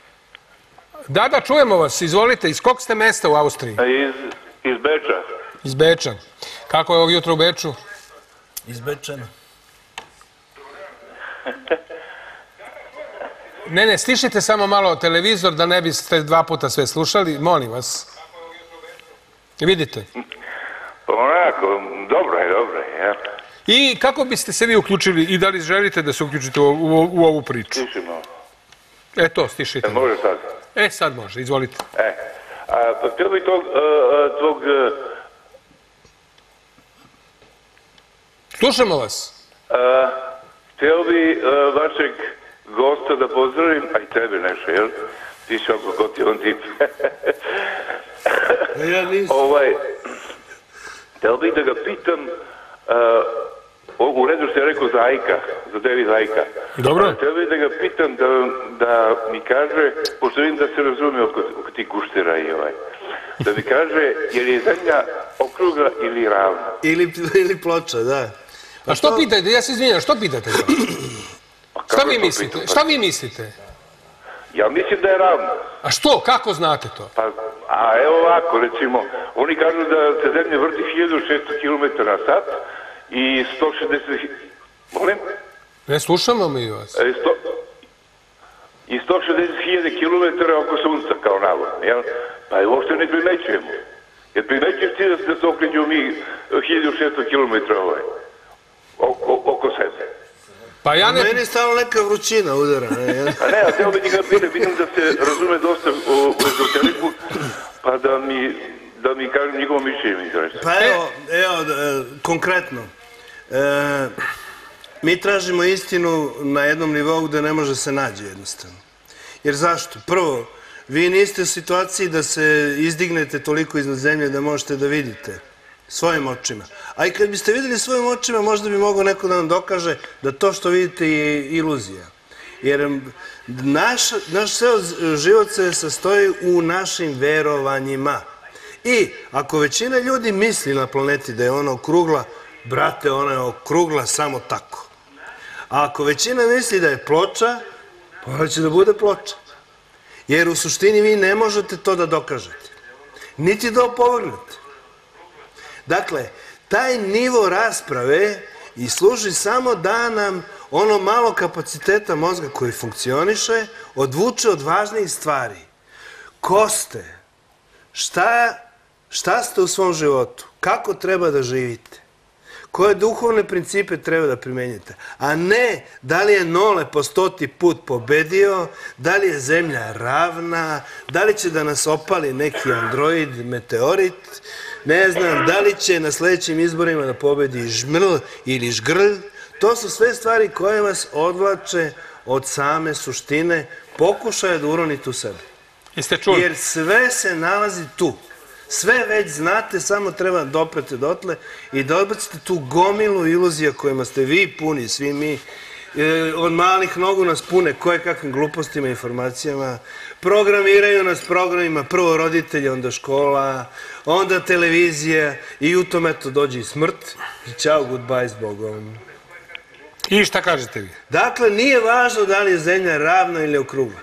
[SPEAKER 1] Da, da, čujemo vas. Izvolite. Iz kog ste mesta u Austriji?
[SPEAKER 3] Iz Beča.
[SPEAKER 1] Iz Beča. Kako je ovog jutra u Beču?
[SPEAKER 2] Iz Bečana.
[SPEAKER 1] Ne, ne, stišite samo malo televizor da ne biste dva puta sve slušali. Molim vas. Vidite?
[SPEAKER 3] Pa onako, dobro je, dobro je, ja.
[SPEAKER 1] I kako biste se vi uključili i da li želite da se uključite u, u, u ovu priču?
[SPEAKER 3] Stišimo.
[SPEAKER 1] E to, stišite.
[SPEAKER 3] E, može sad?
[SPEAKER 1] E, sad može, izvolite.
[SPEAKER 3] E, a, pa htio bi tog, uh, tvog... Uh,
[SPEAKER 1] Slušamo vas.
[SPEAKER 3] uh, htio bi uh, vašeg gosta da pozdravim, a i tebe nešto, jel? Ti si oko kod ti on tip.
[SPEAKER 2] Ja nisam.
[SPEAKER 3] Ovaj, htio bih da ga pitam, uh, u redu što je rekao za Ajka, za Devi Ajka.
[SPEAKER 1] Dobro.
[SPEAKER 3] Htio bih da ga pitam da, da mi kaže, pošto vidim da se razume oko, oko ti guštera i ovaj, da mi kaže, jer je zemlja okrugla ili ravna?
[SPEAKER 2] Ili, ili ploča, da.
[SPEAKER 1] A što pitate? Ja se izvinjam, što pitate? Šta vi mislite? Šta vi mislite?
[SPEAKER 3] Ja mislim da je ravna.
[SPEAKER 1] A što? Kako znate to?
[SPEAKER 3] Pa, a evo ovako, recimo, oni kažu da se zemlja vrti hiljadu šesto kilometara na sat i sto šezdeset... Molim?
[SPEAKER 1] Ne slušamo mi vas.
[SPEAKER 3] E, sto, I sto šezdeset hiljada kilometara oko sunca, kao navodno, jel? Pa je uopšte ne primećujemo. Jer primećuješ ti da, da se okreću mi hiljadu šesto kilometara ovaj, oko, oko sebe.
[SPEAKER 1] Pa ja ne...
[SPEAKER 2] Meni je stalo neka vrućina udara. Ne,
[SPEAKER 3] a ne, a teo bi ti ga pitam, vidim da se razume dosta u, u ezoteriku, pa da mi, da mi kažem njegovo mišljenje.
[SPEAKER 2] Pa evo, evo, e, konkretno. E, mi tražimo istinu na jednom nivou gde ne može se nađe jednostavno. Jer zašto? Prvo, vi niste u situaciji da se izdignete toliko iznad zemlje da možete da vidite svojim očima. A i kad biste videli svojim očima, možda bi mogao neko da vam dokaže da to što vidite je iluzija. Jer naš, naš ceo život se sastoji u našim verovanjima. I ako većina ljudi misli na planeti da je ona okrugla, brate, ona je okrugla samo tako. A ako većina misli da je ploča, pa će da bude ploča. Jer u suštini vi ne možete to da dokažete. Niti da opovrgnete. Dakle, taj nivo rasprave i služi samo da nam ono malo kapaciteta mozga koji funkcioniše odvuče od važnijih stvari. Ko ste? Šta, šta ste u svom životu? Kako treba da živite? Koje duhovne principe treba da primenjate? A ne da li je Nole po stoti put pobedio, da li je zemlja ravna, da li će da nas opali neki android, meteorit, ne znam, da li će na sledećim izborima da pobedi žmrl ili žgrl. To su sve stvari koje vas odvlače od same suštine, pokušaja da uronite u sebe.
[SPEAKER 1] Jeste čuli?
[SPEAKER 2] Jer sve se nalazi tu. Sve već znate, samo treba doprete dotle i da odbacite tu gomilu iluzija kojima ste vi puni, svi mi. Od malih nogu nas pune koje kakvim glupostima, informacijama. Programiraju nas programima, prvo roditelji, onda škola, onda televizija i u tom eto dođe i smrt. I čao, goodbye, s Bogom.
[SPEAKER 1] I šta kažete vi?
[SPEAKER 2] Dakle, nije važno da li je zemlja ravna ili okrugla.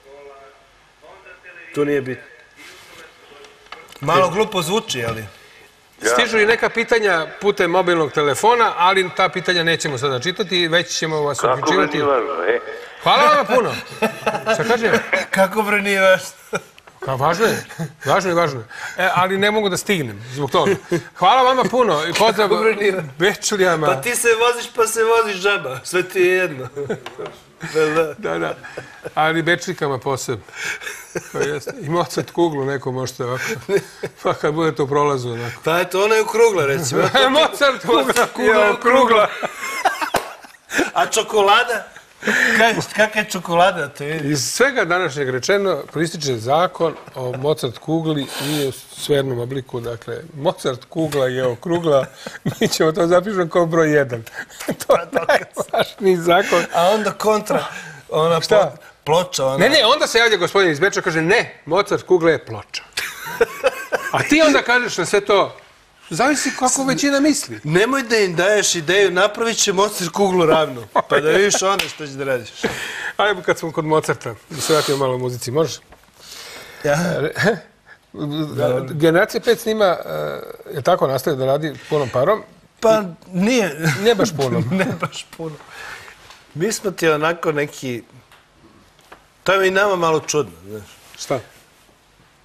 [SPEAKER 2] To nije bitno. Malo glupo zvuči, ali...
[SPEAKER 1] Stižu i neka pitanja putem mobilnog telefona, ali ta pitanja nećemo sada čitati, već ćemo vas uključivati.
[SPEAKER 3] Kako nije važno, e?
[SPEAKER 1] Hvala vam puno. Šta kažem?
[SPEAKER 2] Kako bre nije važno?
[SPEAKER 1] Kao važno je, važno je, važno je. E, ali ne mogu da stignem zbog toga. Hvala vama puno i pozdrav Bečlijama.
[SPEAKER 2] Pa ti se voziš pa se voziš džaba, sve ti je jedno.
[SPEAKER 1] Da, da. Ali Bečlikama posebno. I Mozart kuglu neko možete ovako. Pa kad budete u prolazu onako.
[SPEAKER 2] Pa eto, ona je okrugla recimo.
[SPEAKER 1] Mozart kugla je okrugla.
[SPEAKER 2] A čokolada? Kakva je čokolada?
[SPEAKER 1] Iz svega današnjeg rečeno proističe zakon o Mozart kugli i u sfernom obliku. Dakle, Mozart kugla je okrugla. Mi ćemo to zapišati kao broj jedan. To je najvažniji zakon.
[SPEAKER 2] A onda kontra. Ona
[SPEAKER 1] Šta?
[SPEAKER 2] Ploča. Ona...
[SPEAKER 1] Ne, ne, onda se javlja gospodin iz Beča, kaže ne, Mozart kugla je ploča. A ti onda kažeš na sve to, zavisi kako većina misli.
[SPEAKER 2] Nemoj da im daješ ideju, napravit će Mozart kuglu ravnu, pa da vidiš ono što će da radiš.
[SPEAKER 1] Ajmo kad smo kod Mozarta, da se vratimo malo u muzici, može?
[SPEAKER 2] Ja.
[SPEAKER 1] Generacija pet snima, je tako, nastaje da radi punom parom?
[SPEAKER 2] Pa nije.
[SPEAKER 1] Ne baš punom.
[SPEAKER 2] Ne baš punom. Mi smo ti onako neki... To je i nama malo čudno, znaš.
[SPEAKER 1] Šta?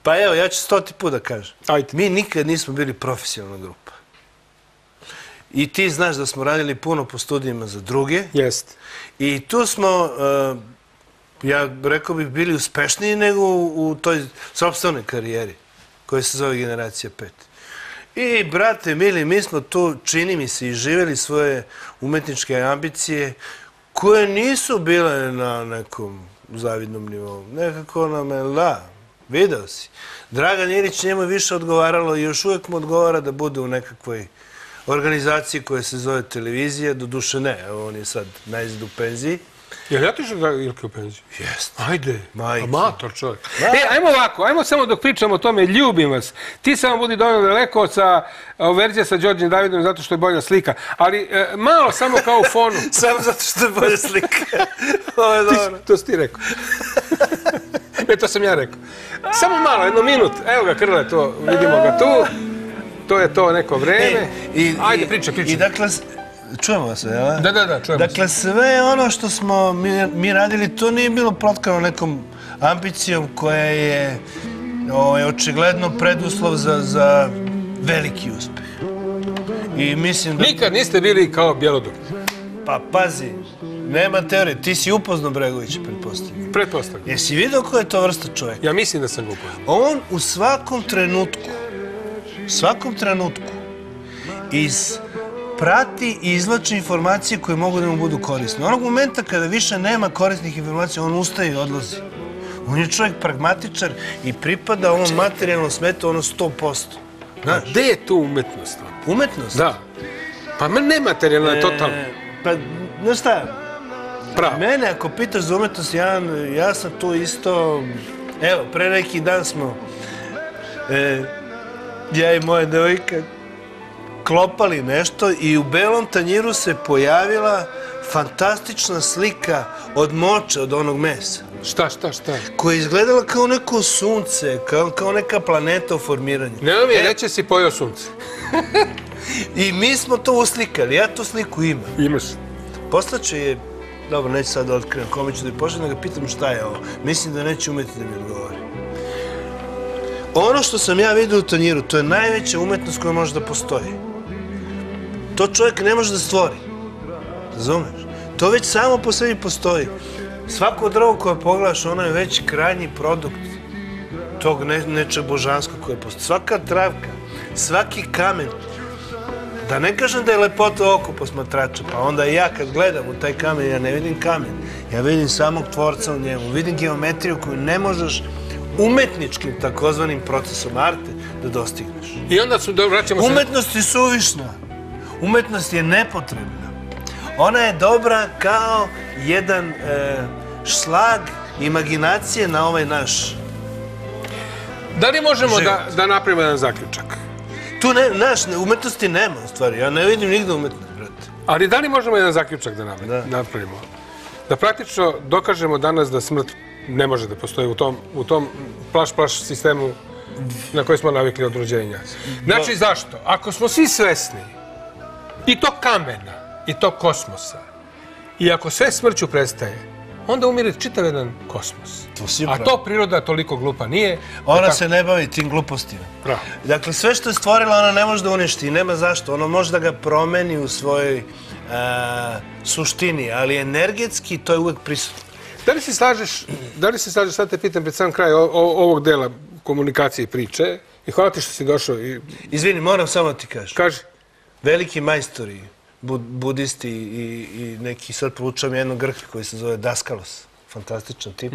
[SPEAKER 2] Pa evo, ja ću stoti put da kažem.
[SPEAKER 1] Ajde.
[SPEAKER 2] Mi nikad nismo bili profesionalna grupa. I ti znaš da smo radili puno po studijima za druge.
[SPEAKER 1] Jest.
[SPEAKER 2] I tu smo, ja rekao bih, bili uspešniji nego u toj sopstvenoj karijeri koja se zove Generacija pet. I, brate, mili, mi smo tu, čini mi se, i živjeli svoje umetničke ambicije koje nisu bile na nekom zavidnom nivou. Nekako nam je, da, video si. Dragan Irić, njemu je više odgovaralo i još uvijek mu odgovara da bude u nekakvoj organizaciji koja se zove televizija, do duše ne, evo on je sad najzad u penziji.
[SPEAKER 1] Jel ja tišao da Ilke u penziju?
[SPEAKER 2] Jeste.
[SPEAKER 1] Ajde,
[SPEAKER 2] Majke.
[SPEAKER 1] amator čovjek. E, ajmo ovako, ajmo samo dok pričamo o tome, ljubim vas. Ti samo budi dovoljno daleko sa verzija sa Đorđem Davidom zato što je bolja slika, ali e, malo samo kao u fonu.
[SPEAKER 2] Samo zato što je bolja slika. Ovo je dobro.
[SPEAKER 1] To si ti rekao. Ne, to sam ja rekao. Samo malo, jedno minut. Evo ga, Krle, to, vidimo ga tu. To je to neko vreme. Ajde, pričaj, pričaj.
[SPEAKER 2] I dakle, čujemo vas, jel?
[SPEAKER 1] Da, da, da, čujemo se.
[SPEAKER 2] Dakle, sve ono što smo mi radili, to nije bilo protkano nekom ambicijom koja je očigledno preduslov za veliki uspeh. I mislim da...
[SPEAKER 1] Nikad niste bili kao Bjelodub.
[SPEAKER 2] Pa, pazi, nema teorije. Ti si upoznao Bregovića, pretpostavljam.
[SPEAKER 1] Pretpostavljam.
[SPEAKER 2] Jesi vidio koja je to vrsta čovjeka?
[SPEAKER 1] Ja mislim da sam ga upoznao.
[SPEAKER 2] On u svakom trenutku, svakom trenutku iz prati i izvlači informacije koje mogu da mu budu korisne. Onog momenta kada više nema korisnih informacija, on ustaje i odlazi. On je čovjek pragmatičar i pripada ovom materijalnom svetu ono sto posto.
[SPEAKER 1] A gde je tu umetnost?
[SPEAKER 2] Umetnost?
[SPEAKER 1] Da. Pa nematerijalno je totalno.
[SPEAKER 2] Pa, znaš šta?
[SPEAKER 1] Pravo.
[SPEAKER 2] Mene, ako pitaš za umetnost, ja sam tu isto... Evo, pre neki dan smo... Ja i moja devojka klopali nešto i u belom tanjiru se pojavila fantastična slika od moče, od onog mesa.
[SPEAKER 1] Šta, šta, šta?
[SPEAKER 2] Koja je izgledala kao neko sunce, kao neka planeta u formiranju.
[SPEAKER 1] Nema mi je reći si pojao sunce.
[SPEAKER 2] I mi smo to uslikali, ja tu sliku imam.
[SPEAKER 1] Imaš.
[SPEAKER 2] Poslaću je, dobro, neću sad da otkrivam kome ću da je pošlim, da ga pitam šta je ovo. Mislim da neće umeti da mi odgovori. Ono što sam ja vidio u tanjiru, to je najveća umetnost koja može da postoji. To čovjek ne može da stvori. Razumeš? To već samo po sebi postoji. Svako drvo koje pogledaš, ono je već krajnji produkt tog nečeg božanskog koje postoji. Svaka travka, svaki kamen. Da ne kažem da je lepota oko posmatrača, pa onda i ja kad gledam u taj kamen, ja ne vidim kamen. Ja vidim samog tvorca u njemu, vidim geometriju koju ne možeš umetničkim takozvanim procesom arte da dostigneš.
[SPEAKER 1] I onda su, da vraćamo se...
[SPEAKER 2] Umetnost je suvišna. Umetnost je nepotrebna. Ona je dobra kao jedan šlag imaginacije na ovaj naš život.
[SPEAKER 1] Da li možemo da napravimo jedan zaključak?
[SPEAKER 2] Tu, naš, umetnosti nema, u stvari. Ja ne vidim nigde umetnost, brate.
[SPEAKER 1] Ali da li možemo jedan zaključak da napravimo? Da praktično dokažemo danas da smrt ne može da postoji u tom plaš-plaš sistemu na koji smo navikli od rođenja. Znači, zašto? Ako smo svi svesni i to kamena, i to kosmosa, i ako sve smrću prestaje, onda umire čitav jedan kosmos. A to priroda toliko glupa nije.
[SPEAKER 2] Ona se ne bavi tim glupostima.
[SPEAKER 1] Pravo.
[SPEAKER 2] Dakle, sve što je stvorila, ona ne može da uništi i nema zašto. Ona može da ga promeni u svojoj suštini, ali energetski to je uvek prisutno.
[SPEAKER 1] Da li se slažeš, da li se slažeš, sad te pitam pred sam kraj ovog dela komunikacije i priče, i hvala ti što si došao i...
[SPEAKER 2] Izvini, moram samo ti kažem.
[SPEAKER 1] Kaži.
[SPEAKER 2] Veliki majstori, budisti i neki, sad povučam jednog Grka koji se zove Daskalos, fantastičan tip.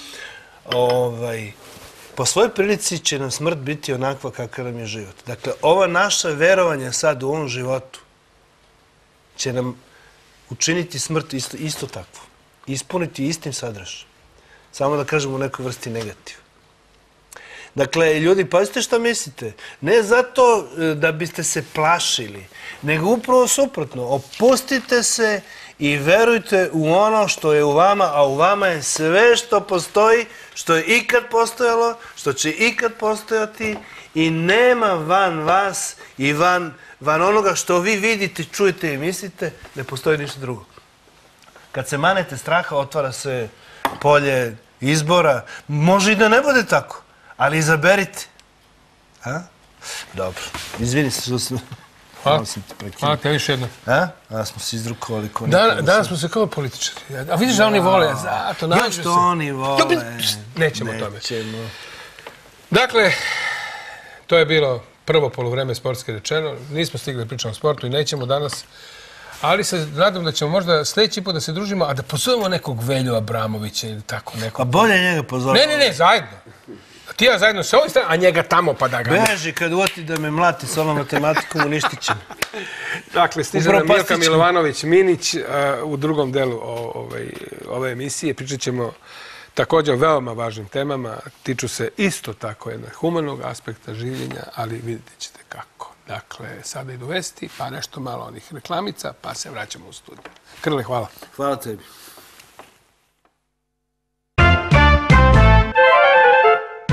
[SPEAKER 2] Po svojoj prilici će nam smrt biti onakva kakav nam je život. Dakle, ova naša verovanja sad u ovom životu će nam učiniti smrt isto takvu. Ispuniti istim sadržajem. Samo da kažem u nekoj vrsti negativ. Dakle, ljudi, pazite šta mislite. Ne zato da biste se plašili, nego upravo suprotno. Opustite se i verujte u ono što je u vama, a u vama je sve što postoji, što je ikad postojalo, što će ikad postojati i nema van vas i van onoga što vi vidite, čujete i mislite, ne postoji ništa drugo. Kad se manete straha, otvara se polje izbora. Može i da ne bude tako, Ali izaberite. A? Dobro. Izvini se što sam...
[SPEAKER 1] Hvala. Hvala te još jedno.
[SPEAKER 2] A? Danas smo se izrukovali ko
[SPEAKER 1] Dan, danas smo se kao političari. A vidiš da oni vole, zato nađu se.
[SPEAKER 2] Još to oni vole.
[SPEAKER 1] Nećemo o tome.
[SPEAKER 2] Nećemo.
[SPEAKER 1] Dakle, to je bilo prvo poluvreme sportski rečeno. Nismo stigli da pričamo o sportu i nećemo danas. Ali se nadam da ćemo možda sljedeći put da se družimo, a da pozovemo nekog Velju Abramovića ili tako nekog.
[SPEAKER 2] A bolje njega pozovemo.
[SPEAKER 1] Ne, ne, ne, zajedno. Ti ja zajedno sa ovoj strane, a njega tamo pa da ga...
[SPEAKER 2] Beži kad oti da me mlati s ovom matematikom, uništit će.
[SPEAKER 1] Dakle, stiže nam Milka Milovanović-Minić u drugom delu ove emisije. Pričat ćemo također o veoma važnim temama. Tiču se isto tako jednog humanog aspekta življenja, ali vidite ćete kako. Dakle, sada idu vesti, pa nešto malo onih reklamica, pa se vraćamo u studiju. Krle, hvala.
[SPEAKER 2] Hvala tebi.